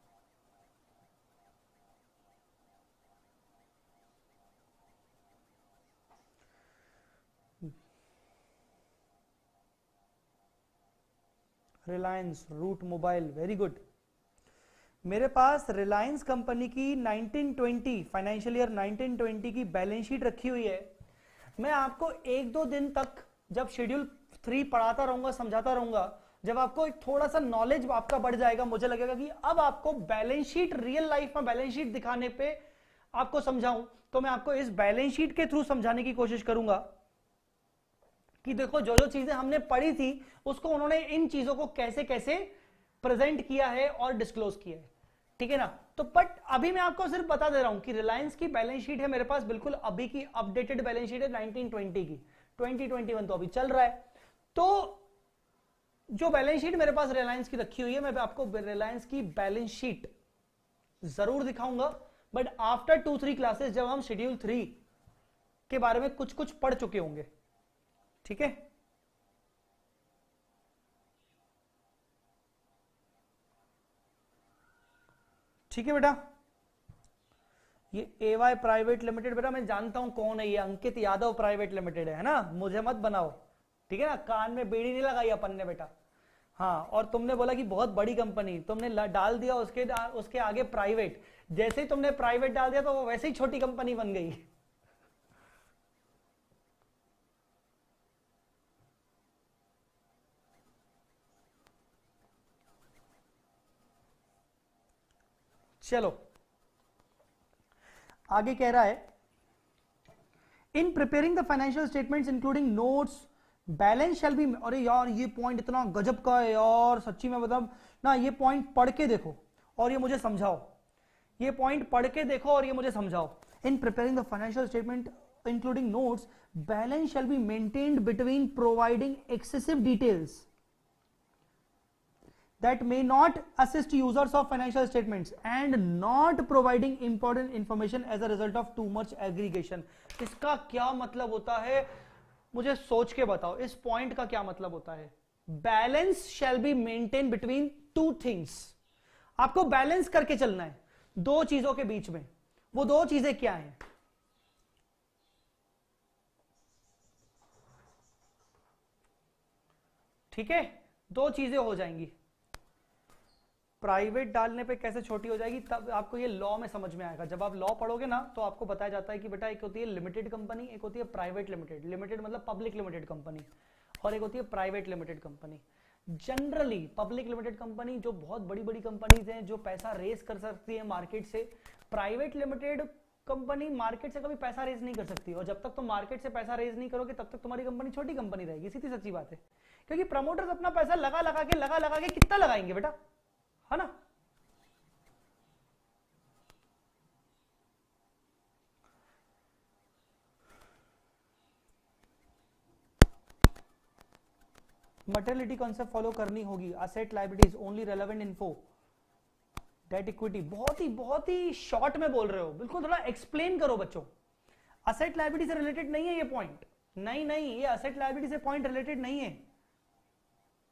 Reliance, Route Mobile, very good. मेरे पास रिलायंस कंपनी की 1920 फाइनेंशियल ईयर 1920 की बैलेंस शीट रखी हुई है। मैं आपको 1-2 दिन तक जब शेड्यूल 3 पढ़ाता रहूंगा, समझाता रहूंगा, जब आपको एक थोड़ा सा नॉलेज आपका बढ़ जाएगा, मुझे लगेगा कि अब आपको बैलेंस शीट, रियल लाइफ में बैलेंस शीट दिखाने पे आपको समझाऊं, तो मैं आपको इस बैलेंस शीट के थ्रू समझाने की कोशिश करूंगा कि देखो जो जो चीजें हमने पढ़ी थी उसको उन्होंने इन चीजों को कैसे कैसे प्रेजेंट किया है और डिस्क्लोज किया है, ठीक है ना। तो बट अभी मैं आपको सिर्फ बता दे रहा हूं कि रिलायंस की बैलेंस शीट है मेरे पास, बिल्कुल अभी की अपडेटेड बैलेंस शीट है 1920 की। 2021 तो अभी चल रहा है। तो जो बैलेंस शीट मेरे पास रिलायंस की रखी हुई है, मैं आपको रिलायंस की बैलेंस शीट जरूर दिखाऊंगा, बट आफ्टर 2-3 क्लासेस, जब हम शेड्यूल 3 के बारे में कुछ कुछ पढ़ चुके होंगे, ठीक है। ठीक है बेटा, ये एवाई प्राइवेट लिमिटेड, बेटा मैं जानता हूं कौन है ये, अंकित यादव प्राइवेट लिमिटेड है ना, मुझे मत बनाओ, ठीक है ना। कान में बेड़ी नहीं लगाई अपन ने बेटा। हाँ, और तुमने बोला कि बहुत बड़ी कंपनी, तुमने डाल दिया उसके आगे प्राइवेट। जैसे ही तुमने प्राइवेट डाल दिया तो वो वैसे ही छोटी कंपनी बन गई। चलो आगे कह रहा है, in preparing the financial statements including notes balance shall be. अरे यार ये पॉइंट इतना गजब का है यार, सच्ची में मतलब ना, ये पॉइंट पढ़ के देखो और ये मुझे समझाओ। ये पॉइंट पढ़ के देखो और ये मुझे समझाओ। In preparing the financial statement including notes balance shall be maintained between providing excessive details that may not assist users of financial statements and not providing important information as a result of too much aggregation। इसका क्या मतलब होता है, मुझे सोच के बताओ, इस पॉइंट का क्या मतलब होता है? Balance shall be maintain between two things. आपको बैलेंस करके चलना है दो चीजों के बीच में। वो दो चीजें क्या हैं? ठीक है, दो चीजें हो जाएंगी। प्राइवेट डालने पे कैसे छोटी हो जाएगी, तब आपको ये लॉ में समझ में आएगा। जब आप लॉ पढ़ोगे ना तो आपको बताया जाता है कि बेटा एक होती है लिमिटेड कंपनी, एक होती है प्राइवेट लिमिटेड। लिमिटेड मतलब पब्लिक लिमिटेड कंपनी, और एक होती है private limited company. Generally public limited company जो बहुत बड़ी बड़ी कंपनीज हैं, जो पैसा रेज कर सकती है मार्केट से। प्राइवेट लिमिटेड कंपनी मार्केट से कभी पैसा रेज नहीं कर सकती, और जब तक तुम मार्केट से पैसा रेज नहीं करोगे तब तक तुम्हारी कंपनी छोटी कंपनी रहेगी। सीधी सच्ची बात है, क्योंकि प्रमोटर्स अपना पैसा लगा लगा के कितना लगाएंगे बेटा, है ना। मटेरियलिटी कॉन्सेप्ट फॉलो करनी होगी। Asset liabilities only relevant info, debt equity. बहुत ही शॉर्ट में बोल रहे हो, बिल्कुल थोड़ा एक्सप्लेन करो बच्चों। असेट लायबिलिटी से रिलेटेड नहीं है ये पॉइंट, नहीं ये असेट लायबिलिटी से पॉइंट रिलेटेड नहीं है।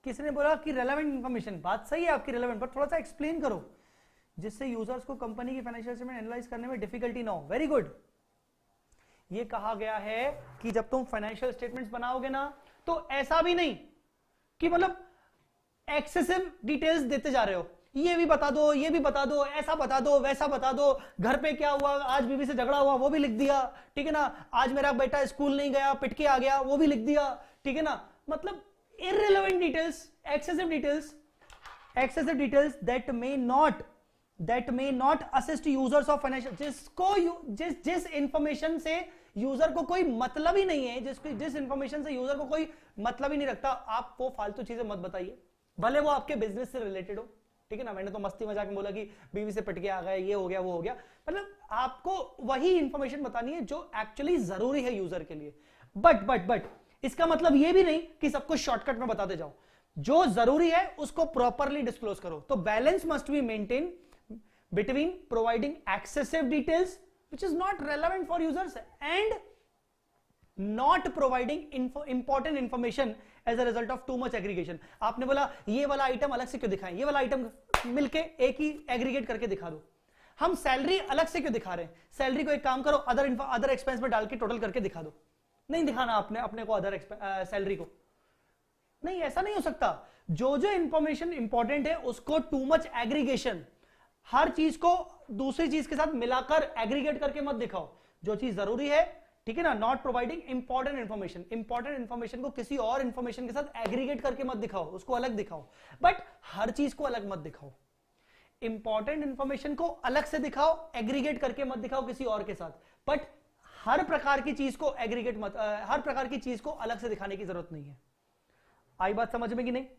किसने बोला कि रेलेवेंट इंफॉर्मेशन? बात सही है आपकी, रेलेवेंट, पर थोड़ा सा एक्सप्लेन करो जिससे यूजर्स को कंपनी की फाइनेंशियल स्टेटमेंट एनालाइज करने में डिफिकल्टी ना हो। Very good. ये कहा गया है कि जब तुम फाइनेंशियल स्टेटमेंट्स बनाओगे ना, तो ऐसा भी नहीं कि मतलब एक्सेसिव डिटेल्स देते जा रहे हो, ये भी बता दो, ये भी बता दो, ऐसा बता दो, वैसा बता दो, घर पे क्या हुआ, आज बीवी से झगड़ा हुआ वो भी लिख दिया, ठीक है ना, आज मेरा बेटा स्कूल नहीं गया, पिट के आ गया, वो भी लिख दिया, ठीक है ना। मतलब irrelevant details, excessive details that may not assist users of financial, जिस इंफॉर्मेशन से यूजर को कोई मतलब ही नहीं है, जिस इंफॉर्मेशन से यूजर को कोई मतलब ही नहीं रखता, आप वो फालतू चीजें मत बताइए, भले वो आपके बिजनेस से रिलेटेड हो, ठीक है ना। मैंने तो मस्ती मजाक में बोला कि बीवी से पिट के आ गया, ये हो गया, वो हो गया, मतलब आपको वही इंफॉर्मेशन बतानी है जो एक्चुअली जरूरी है यूजर के लिए। बट इसका मतलब ये भी नहीं कि सब कुछ शॉर्टकट में बताते जाओ, जो जरूरी है उसको प्रॉपरली डिस्क्लोज करो। तो balance must be maintain between providing excessive details which is not relevant for users and not providing important information as a result of too much aggregation। आपने बोला ये वाला आइटम अलग से क्यों दिखाएं, ये वाला आइटम मिलके एक ही एग्रीगेट करके दिखा दो। हम सैलरी अलग से क्यों दिखा रहे हैं? सैलरी को एक काम करो, अदर एक्सपेंस में डाल के टोटल करके दिखा दो। नहीं दिखाना आपने अपने को अदर सैलरी को, नहीं, ऐसा नहीं हो सकता। जो जो इंफॉर्मेशन इंपॉर्टेंट है उसको टू मच एग्रीगेशन, हर चीज को दूसरी चीज के साथ मिलाकर एग्रीगेट करके मत दिखाओ। जो चीज जरूरी है, ठीक है ना, नॉट प्रोवाइडिंग इंपॉर्टेंट इंफॉर्मेशन को किसी और इंफॉर्मेशन के साथ एग्रीगेट करके मत दिखाओ, उसको अलग दिखाओ, बट हर चीज को अलग मत दिखाओ। इंपॉर्टेंट इंफॉर्मेशन को अलग से दिखाओ, एग्रीगेट करके मत दिखाओ किसी और के साथ, बट हर प्रकार की चीज को एग्रीगेट मत, हर प्रकार की चीज को अलग से दिखाने की जरूरत नहीं है। आई बात समझ में कि नहीं?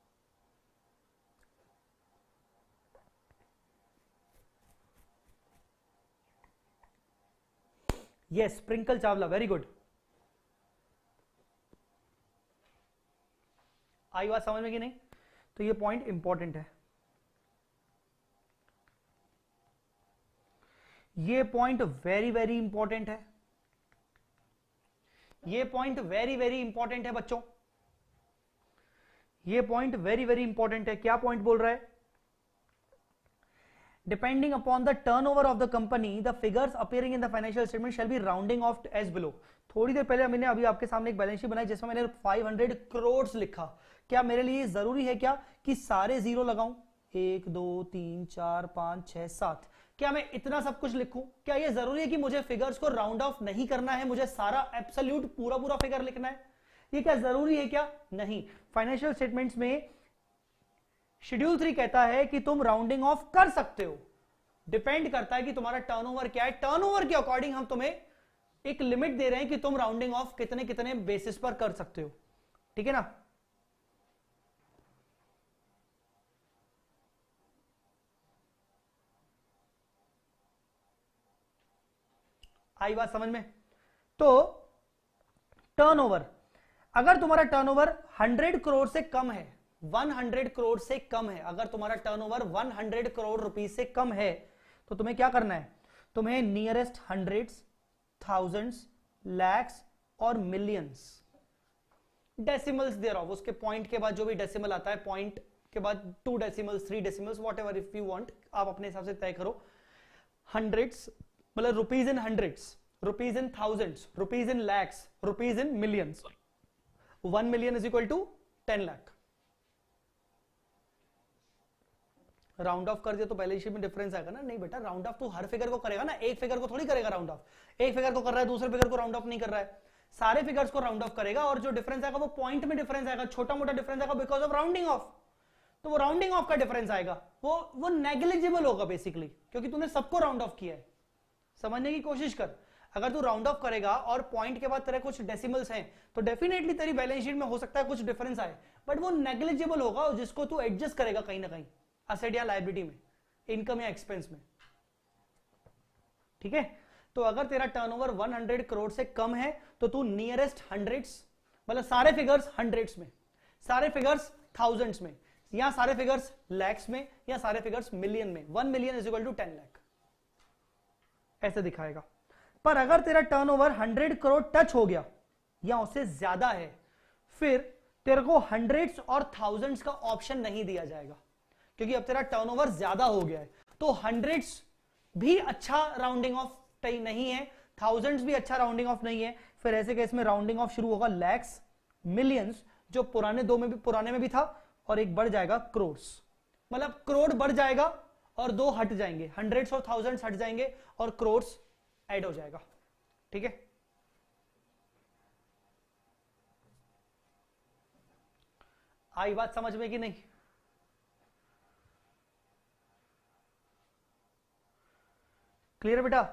Yes, Sprinkle Chawla, very good. आई बात समझ में कि नहीं? तो ये पॉइंट इंपॉर्टेंट है, ये पॉइंट वेरी वेरी इंपॉर्टेंट है, ये पॉइंट वेरी वेरी इंपॉर्टेंट है बच्चों, ये पॉइंट वेरी वेरी इंपॉर्टेंट है। क्या पॉइंट बोल रहा है? Depending upon the turnover of the company, the figures appearing in the financial statement shall be rounding off as below। थोड़ी देर पहले मैंने अभी आपके सामने एक बैलेंस शीट बनाई जिसमें मैंने 500 करोड़ लिखा। क्या मेरे लिए जरूरी है क्या कि सारे जीरो लगाऊं? 1 2 3 4 5 6 7, क्या मैं इतना सब कुछ लिखूं? क्या ये जरूरी है कि मुझे फिगर्स को राउंड ऑफ नहीं करना है, मुझे सारा एब्सोल्यूट पूरा फिगर लिखना है? ये क्या जरूरी है क्या? नहीं। फाइनेंशियल स्टेटमेंट्स में शेड्यूल 3 कहता है कि तुम राउंडिंग ऑफ कर सकते हो, डिपेंड करता है कि तुम्हारा टर्नओवर क्या है। टर्नओवर के अकॉर्डिंग हम तुम्हें एक लिमिट दे रहे हैं कि तुम राउंडिंग ऑफ कितने कितने बेसिस पर कर सकते हो, ठीक है ना। आई बात समझ में? तो टर्नओवर, अगर तुम्हारा टर्नओवर 100 करोड़ से कम है, 100 करोड़ से कम है, अगर तुम्हारा टर्नओवर 100 करोड़ रुपीस से कम है, तो तुम्हें क्या करना है? तुम्हें नियरेस्ट हंड्रेड्स, थाउजेंड्स, लैक्स और मिलियंस, डेसिमल्स देयर ऑफ, उसके पॉइंट के बाद जो भी डेसिमल आता है, पॉइंट के बाद 2 decimals, 3 decimals, whatever if you want, आप अपने हिसाब से तय करो। हंड्रेड्स मतलब rupees in hundreds, rupees in thousands, rupees in lakhs, rupees in millions. 1 million is equal to 10 lakh. Round off कर दिया तो बैलेंस शीट में डिफरेंस आएगा ना? नहीं बेटा, राउंड ऑफ तो हर फिगर को करेगा ना, एक फिगर को थोड़ी करेगा राउंड ऑफ। एक फिगर को कर रहा है, दूसरे फिगर को राउंड ऑफ नहीं कर रहा है, सारे फिगर्स को राउंड ऑफ करेगा, और जो डिफरेंस आएगा वो पॉइंट में डिफरेंस आएगा, छोटा मोटा डिफरेंस आएगा बिकॉज ऑफ राउंडिंग ऑफ। तो वो राउंडिंग ऑफ का डिफरेंस आएगा, वो नेग्लिजिबल होगा बेसिकली, क्योंकि तूने सबको राउंड ऑफ किया है। समझने की कोशिश कर, अगर तू राउंड ऑफ करेगा और पॉइंट के बाद तेरे कुछ डेसिमल्स हैं, तो डेफिनेटली तेरी बैलेंस शीट में हो सकता है कुछ डिफरेंस आए, बट वो नेग्लिजिबल होगा, जिसको तू एडजस्ट करेगा कहीं ना कहीं, असेट या लायबिलिटी में, इनकम या एक्सपेंस में, ठीक है। तो अगर तेरा टर्नओवर 100 करोड़ से कम है तो तू नियरेस्ट हंड्रेड्स, मतलब सारे फिगर्स हंड्रेड्स में, सारे फिगर्स थाउजेंड्स में, या सारे फिगर्स लैक्स में, या सारे फिगर्स मिलियन में। 1 million is equal to 10 lakh, ऐसे दिखाएगा। पर अगर तेरा टर्नओवर 100 करोड़ टच हो गया या उससे ज्यादा है, फिर तेरे को हंड्रेड्स और थाउजेंड्स का ऑप्शन नहीं दिया जाएगा, क्योंकि अब तेरा टर्नओवर ज्यादा हो गया है। तो हंड्रेड्स भी अच्छा राउंडिंग ऑफ नहीं है, थाउजेंड्स भी अच्छा राउंडिंग ऑफ नहीं है। फिर ऐसे केस में राउंडिंग ऑफ शुरू होगा लैक्स, मिलियंस, जो पुराने में भी था, और एक बढ़ जाएगा क्रोड्स। मतलब करोड़ बढ़ जाएगा और दो हट जाएंगे, हंड्रेड्स और थाउजेंड्स हट जाएंगे और क्रोड्स ऐड हो जाएगा। ठीक है, आई बात समझ में कि नहीं? क्लियर बेटा?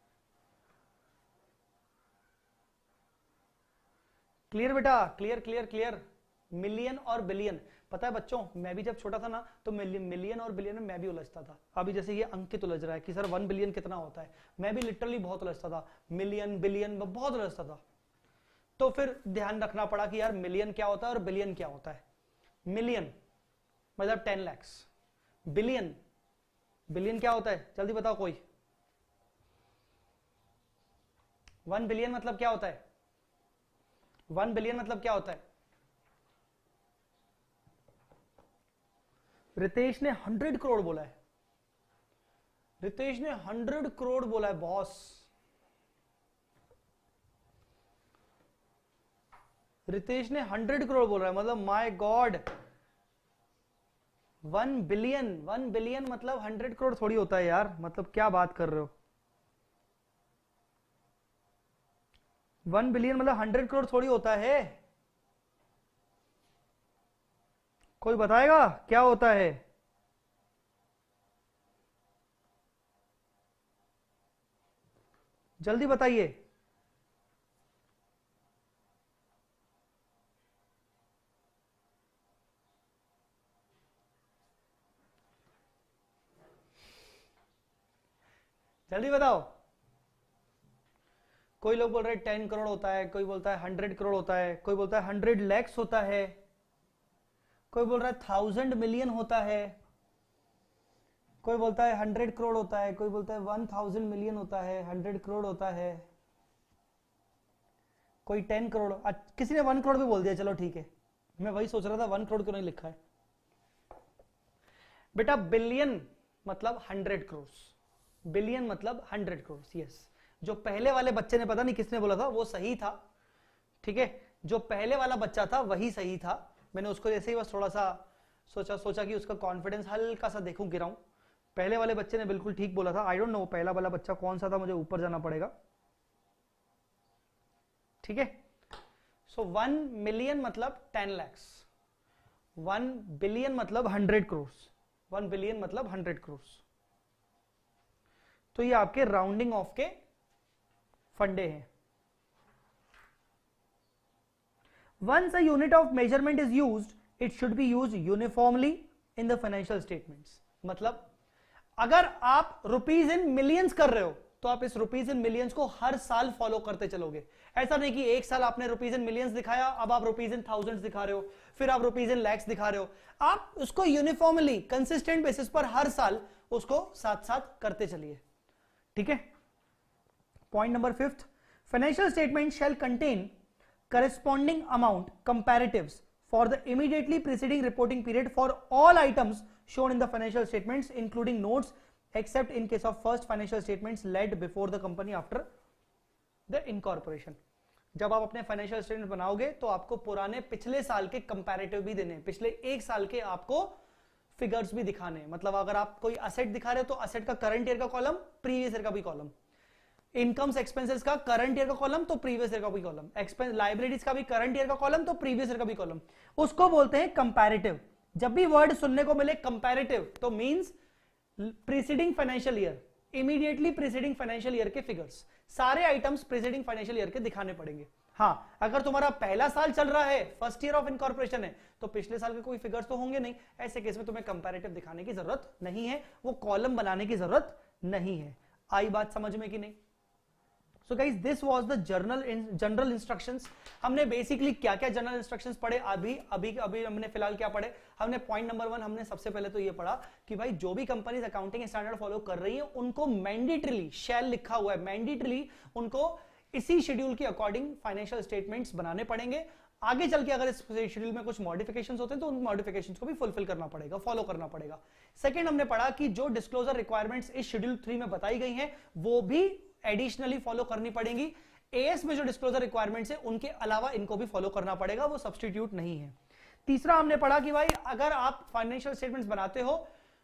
क्लियर बेटा? Clear clear clear. मिलियन और बिलियन, पता है बच्चों, मैं भी जब छोटा था ना तो मिलियन और बिलियन में मैं भी उलझता था। अभी जैसे ये अंकित उलझ रहा है कि सर 1 बिलियन कितना होता है, मैं भी लिटरली बहुत उलझता था, मिलियन बिलियन बहुत उलझता था। तो फिर ध्यान रखना पड़ा कि यार मिलियन क्या होता है और बिलियन क्या होता है। मिलियन मतलब 10 लाख, बिलियन क्या होता है जल्दी बताओ कोई? 1 बिलियन मतलब क्या होता है? 1 बिलियन मतलब क्या होता है? रितेश ने 100 करोड़ बोला है, रितेश ने 100 करोड़ बोला है बॉस। रितेश ने 100 करोड़ बोल रहा है, मतलब माय गॉड। 1 बिलियन मतलब 100 करोड़ थोड़ी होता है यार, मतलब क्या बात कर रहे हो? 1 बिलियन मतलब 100 करोड़ थोड़ी होता है। कोई बताएगा क्या होता है? जल्दी बताइए। जल्दी बताओ। कोई लोग बोल रहे 10 करोड़ होता है, कोई बोलता है 100 करोड़ होता है, कोई बोलता है 100 लैक्स होता है, कोई बोल रहा है 1000 मिलियन होता है, कोई बोलता है 100 करोड़ होता है, कोई बोलता है 1000 मिलियन होता है, 100 करोड़ होता है, कोई 10 करोड़, किसी ने 1 करोड़ भी बोल दिया, चलो ठीक है। मैं वही सोच रहा था 1 करोड़ क्यों नहीं लिखा है। बेटा बिलियन मतलब 100 करोड़, बिलियन मतलब 100 करोड़। यस, जो पहले वाले बच्चे ने, पता नहीं किसने बोला था, वो सही था। ठीक है, जो पहले वाला बच्चा था वही सही था। मैंने उसको ऐसे ही बस थोड़ा सा सोचा कि उसका कॉन्फिडेंस हल्का सा देखूं, गिराऊं। पहले वाले बच्चे ने बिल्कुल ठीक बोला था। आई डोंट नो पहला वाला बच्चा कौन सा था, मुझे ऊपर जाना पड़ेगा। ठीक है, सो 1 मिलियन मतलब 10 लाख, 1 बिलियन मतलब 100 करोड़, 1 बिलियन मतलब 100 करोड़। तो ये आपके राउंडिंग ऑफ के फंडे हैं। Once a unit of measurement is used, it should be used uniformly in the financial statements. मतलब अगर आप रुपीज इन मिलियंस कर रहे हो तो आप इस रुपीज इन मिलियंस को हर साल फॉलो करते चलोगे। ऐसा नहीं कि एक साल आपने रुपीज इन मिलियंस दिखाया, अब आप रुपीज इन थाउजेंड्स दिखा रहे हो, फिर आप रुपीज इन लैक्स दिखा रहे हो। आप उसको यूनिफॉर्मली कंसिस्टेंट बेसिस पर हर साल उसको साथ साथ करते चलिए। ठीक है, point number 5, financial statement shall contain corresponding amount comparatives for the immediately preceding reporting period for all items shown in the financial statements including notes except in case of first financial statements led before the company after the incorporation। जब आप अपने financial statement बनाओगे तो आपको पुराने पिछले साल के कंपैरेटिव भी देने, पिछले एक साल के आपको फिगर्स भी दिखाने। मतलब अगर आप कोई असेट दिखा रहे हो तो असेट का करंट ईयर का कॉलम, प्रीवियस ईयर का भी कॉलम, इनकम्स एक्सपेंसेस का करंट ईयर का कॉलम तो प्रीवियस ईयर का भी कॉलम, एक्सपेंस लायबिलिटीज का भी करंट ईयर का कॉलम तो प्रीवियस ईयर का भी कॉलम, उसको बोलते हैं कंपैरेटिव। जब भी वर्ड सुनने को मिले कंपैरेटिव तो means preceding financial year, immediately preceding financial year के फिगर्स, सारे आइटम्स प्रीसीडिंग फाइनेंशियल ईयर के दिखाने पड़ेंगे। हाँ, अगर तुम्हारा पहला साल चल रहा है, फर्स्ट ईयर ऑफ इनकॉर्पोरेशन है, तो पिछले साल के कोई फिगर्स तो होंगे नहीं। ऐसे केस में तुम्हें कंपैरेटिव दिखाने की जरूरत नहीं है, वो कॉलम बनाने की जरूरत नहीं है। आई बात समझ में कि नहीं? So guys, this was the general instructions। हमने बेसिकली क्या क्या जनरल इंस्ट्रक्शंस पढ़े, अभी हमने फिलहाल क्या पढ़े। हमने पॉइंट नंबर 1 हमने सबसे पहले तो ये पढ़ा कि भाई जो भी कंपनीज अकाउंटिंग स्टैंडर्ड फॉलो कर रही है उनको मैंडेटरीली, शैल लिखा हुआ है, मैंडेटरीली उनको इसी शेड्यूल के अकॉर्डिंग फाइनेंशियल स्टेटमेंट्स बनाने पड़ेंगे। आगे चल के अगर इस शेड्यूल में कुछ मॉडिफिकेशंस होते हैं तो उन मॉडिफिकेशंस को भी फुलफिल करना पड़ेगा, फॉलो करना पड़ेगा। सेकंड हमने पढ़ा कि जो डिस्क्लोजर रिक्वायरमेंट्स इस शेड्यूल 3 में बताई गई हैं वो भी एडिशनली फॉलो करनी पड़ेंगी। एएस में जो डिस्क्लोजर रिक्वायरमेंट्स है उनके अलावा इनको भी फॉलो करना पड़ेगा, वो सब्स्टिट्यूट नहीं है। तीसरा हमने पढ़ा कि भाई अगर आप फाइनेंशियल स्टेटमेंट्स बनाते हो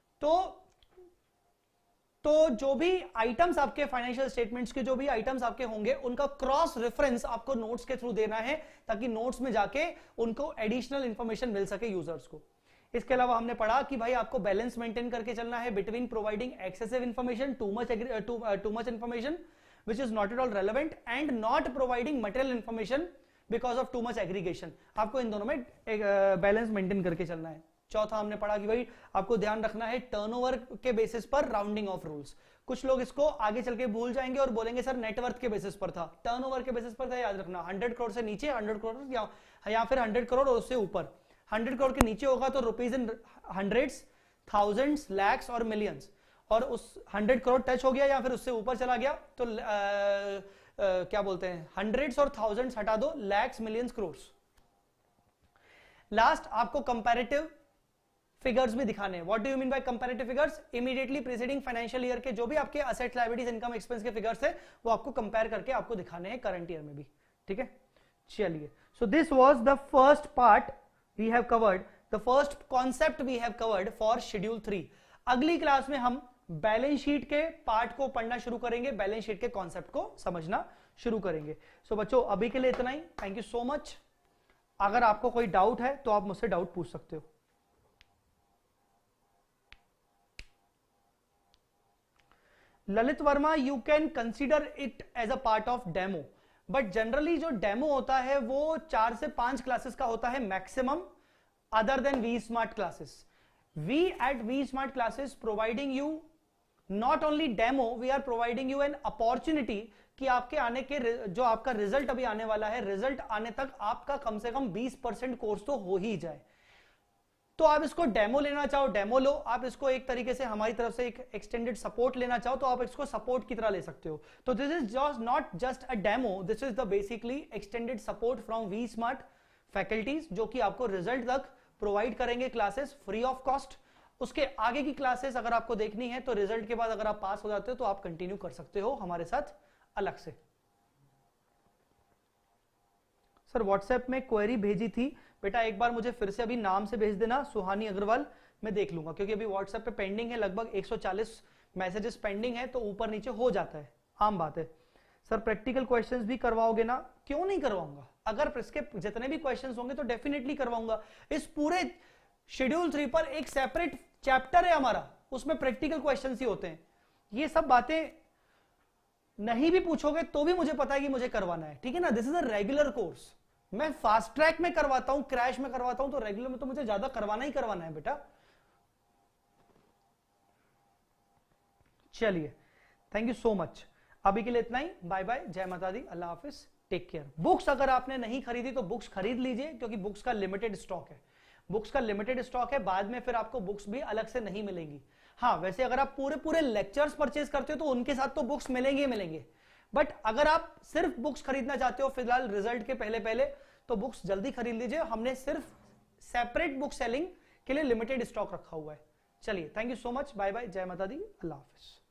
तो जो भी आइटम्स आपके फाइनेंशियल स्टेटमेंट्स के जो भी आइटम्स आपके होंगे उनका क्रॉस रेफरेंस आपको नोट्स के थ्रू देना है, ताकि नोट्स में जाके उनको एडिशनल इंफॉर्मेशन मिल सके यूजर्स को। इसके अलावा हमने पढ़ा कि भाई आपको बैलेंस मेंटेन करके चलना है between providing excessive information, too much information which is not at all relevant and not providing material information because of too much aggregation। आपको इन दोनों में बैलेंस मेंटेन करके चलना है। चौथा हमने पढ़ा कि भाई आपको ध्यान रखना है टर्नओवर के बेसिस पर राउंडिंग ऑफ रूल्स। कुछ लोग इसको आगे चल के भूल जाएंगे और बोलेंगे सर नेटवर्थ के बेसिस पर था, टर्नओवर के बेसिस पर था, याद रखना 100 करोड़ से नीचे 100 करोड़ या फिर 100 करोड़ और उससे ऊपर। 100 करोड़ के नीचे होगा तो rupees in hundreds, thousands, lakhs और मिलियंस, और उस 100 करोड़ टच हो गया या फिर उससे ऊपर चला गया तो क्या बोलते हैं, हंड्रेड्स और थाउजेंड्स हटा दो, लैक्स, मिलियंस, करोड्स। लास्ट आपको कंपैरेटिव फिगर्स भी दिखाने हैं। What do you mean by comparative figures? Immediately preceding financial year के जो भी आपके असेट, लायबिलिटीज, इनकम, एक्सपेंस के फिगर्स है वो आपको कंपेयर करके आपको दिखाने हैं करंट ईयर में भी। ठीक है, चलिए। So this was the first part we have covered, the first concept we have covered for schedule 3। अगली क्लास में हम बैलेंस शीट के पार्ट को पढ़ना शुरू करेंगे, बैलेंस शीट के कॉन्सेप्ट को समझना शुरू करेंगे। सो बच्चों अभी के लिए इतना ही। Thank you so much. अगर आपको कोई डाउट है तो आप मुझसे डाउट पूछ सकते हो। Lalit Verma, you can consider it as a part of demo, but generally जो डेमो होता है वो 4 से 5 क्लासेस का होता है maximum, other than V smart classes. We at V Smart classes providing you not only demo, we are providing you an opportunity कि आपके आने के जो आपका रिजल्ट अभी आने वाला है, रिजल्ट आने तक आपका कम से कम 20% कोर्स तो हो ही जाए। तो आप इसको डेमो लेना चाहो डेमो लो, आप इसको एक तरीके से हमारी तरफ से एक एक्सटेंडेड सपोर्ट लेना चाहो तो आप इसको सपोर्ट की तरह ले सकते हो। तो this is just not just a demo, this is the basically extended support from V smart faculties, जो कि आपको रिजल्ट तक प्रोवाइड करेंगे क्लासेस फ्री ऑफ कॉस्ट। उसके आगे की क्लासेस अगर आपको देखनी है तो रिजल्ट के बाद अगर आप पास हो जाते हो तो आप कंटिन्यू कर सकते हो हमारे साथ अलग से। सर व्हाट्सएप में क्वेरी भेजी थी बेटा, एक बार मुझे फिर से अभी नाम से भेज देना, सुहानी अग्रवाल, मैं देख लूंगा, क्योंकि अभी व्हाट्सएप पे पेंडिंग है, लगभग 140 मैसेजेस पेंडिंग है, तो ऊपर नीचे हो जाता है, आम बात है। सर प्रैक्टिकल क्वेश्चंस भी करवाओगे ना? क्यों नहीं करवाऊंगा, अगर इसके जितने भी क्वेश्चंस होंगे तो डेफिनेटली करवाऊंगा। इस पूरे शेड्यूल 3 पर एक सेपरेट चैप्टर है हमारा, उसमें प्रैक्टिकल क्वेश्चंस ही होते हैं। ये सब बातें नहीं भी पूछोगे तो भी मुझे पता है कि मुझे करवाना है, ठीक है ना। This is a regular course, मैं फास्ट ट्रैक में करवाता हूं, क्रैश में करवाता हूं, तो रेगुलर में तो मुझे ज्यादा करवाना ही करवाना है बेटा। चलिए, थैंक यू सो मच। अभी के लिए इतना ही, बाय बाय, जय माता दी, अल्लाह हाफिज, टेक केयर। बुक्स अगर आपने नहीं खरीदी तो बुक्स खरीद लीजिए, क्योंकि बुक्स का लिमिटेड स्टॉक है, बुक्स का लिमिटेड स्टॉक है, बाद में फिर आपको बुक्स भी अलग से नहीं मिलेंगी। हाँ, वैसे अगर आप पूरे पूरे लेक्चर्स परचेज करते हो तो उनके साथ तो बुक्स मिलेंगे मिलेंगे, बट अगर आप सिर्फ बुक्स खरीदना चाहते हो फिलहाल रिजल्ट के पहले पहले, तो बुक्स जल्दी खरीद लीजिए। हमने सिर्फ सेपरेट बुक सेलिंग के लिए लिमिटेड स्टॉक रखा हुआ है। चलिए, thank you so much, bye bye, जय माता दी, अल्लाह हाफिज।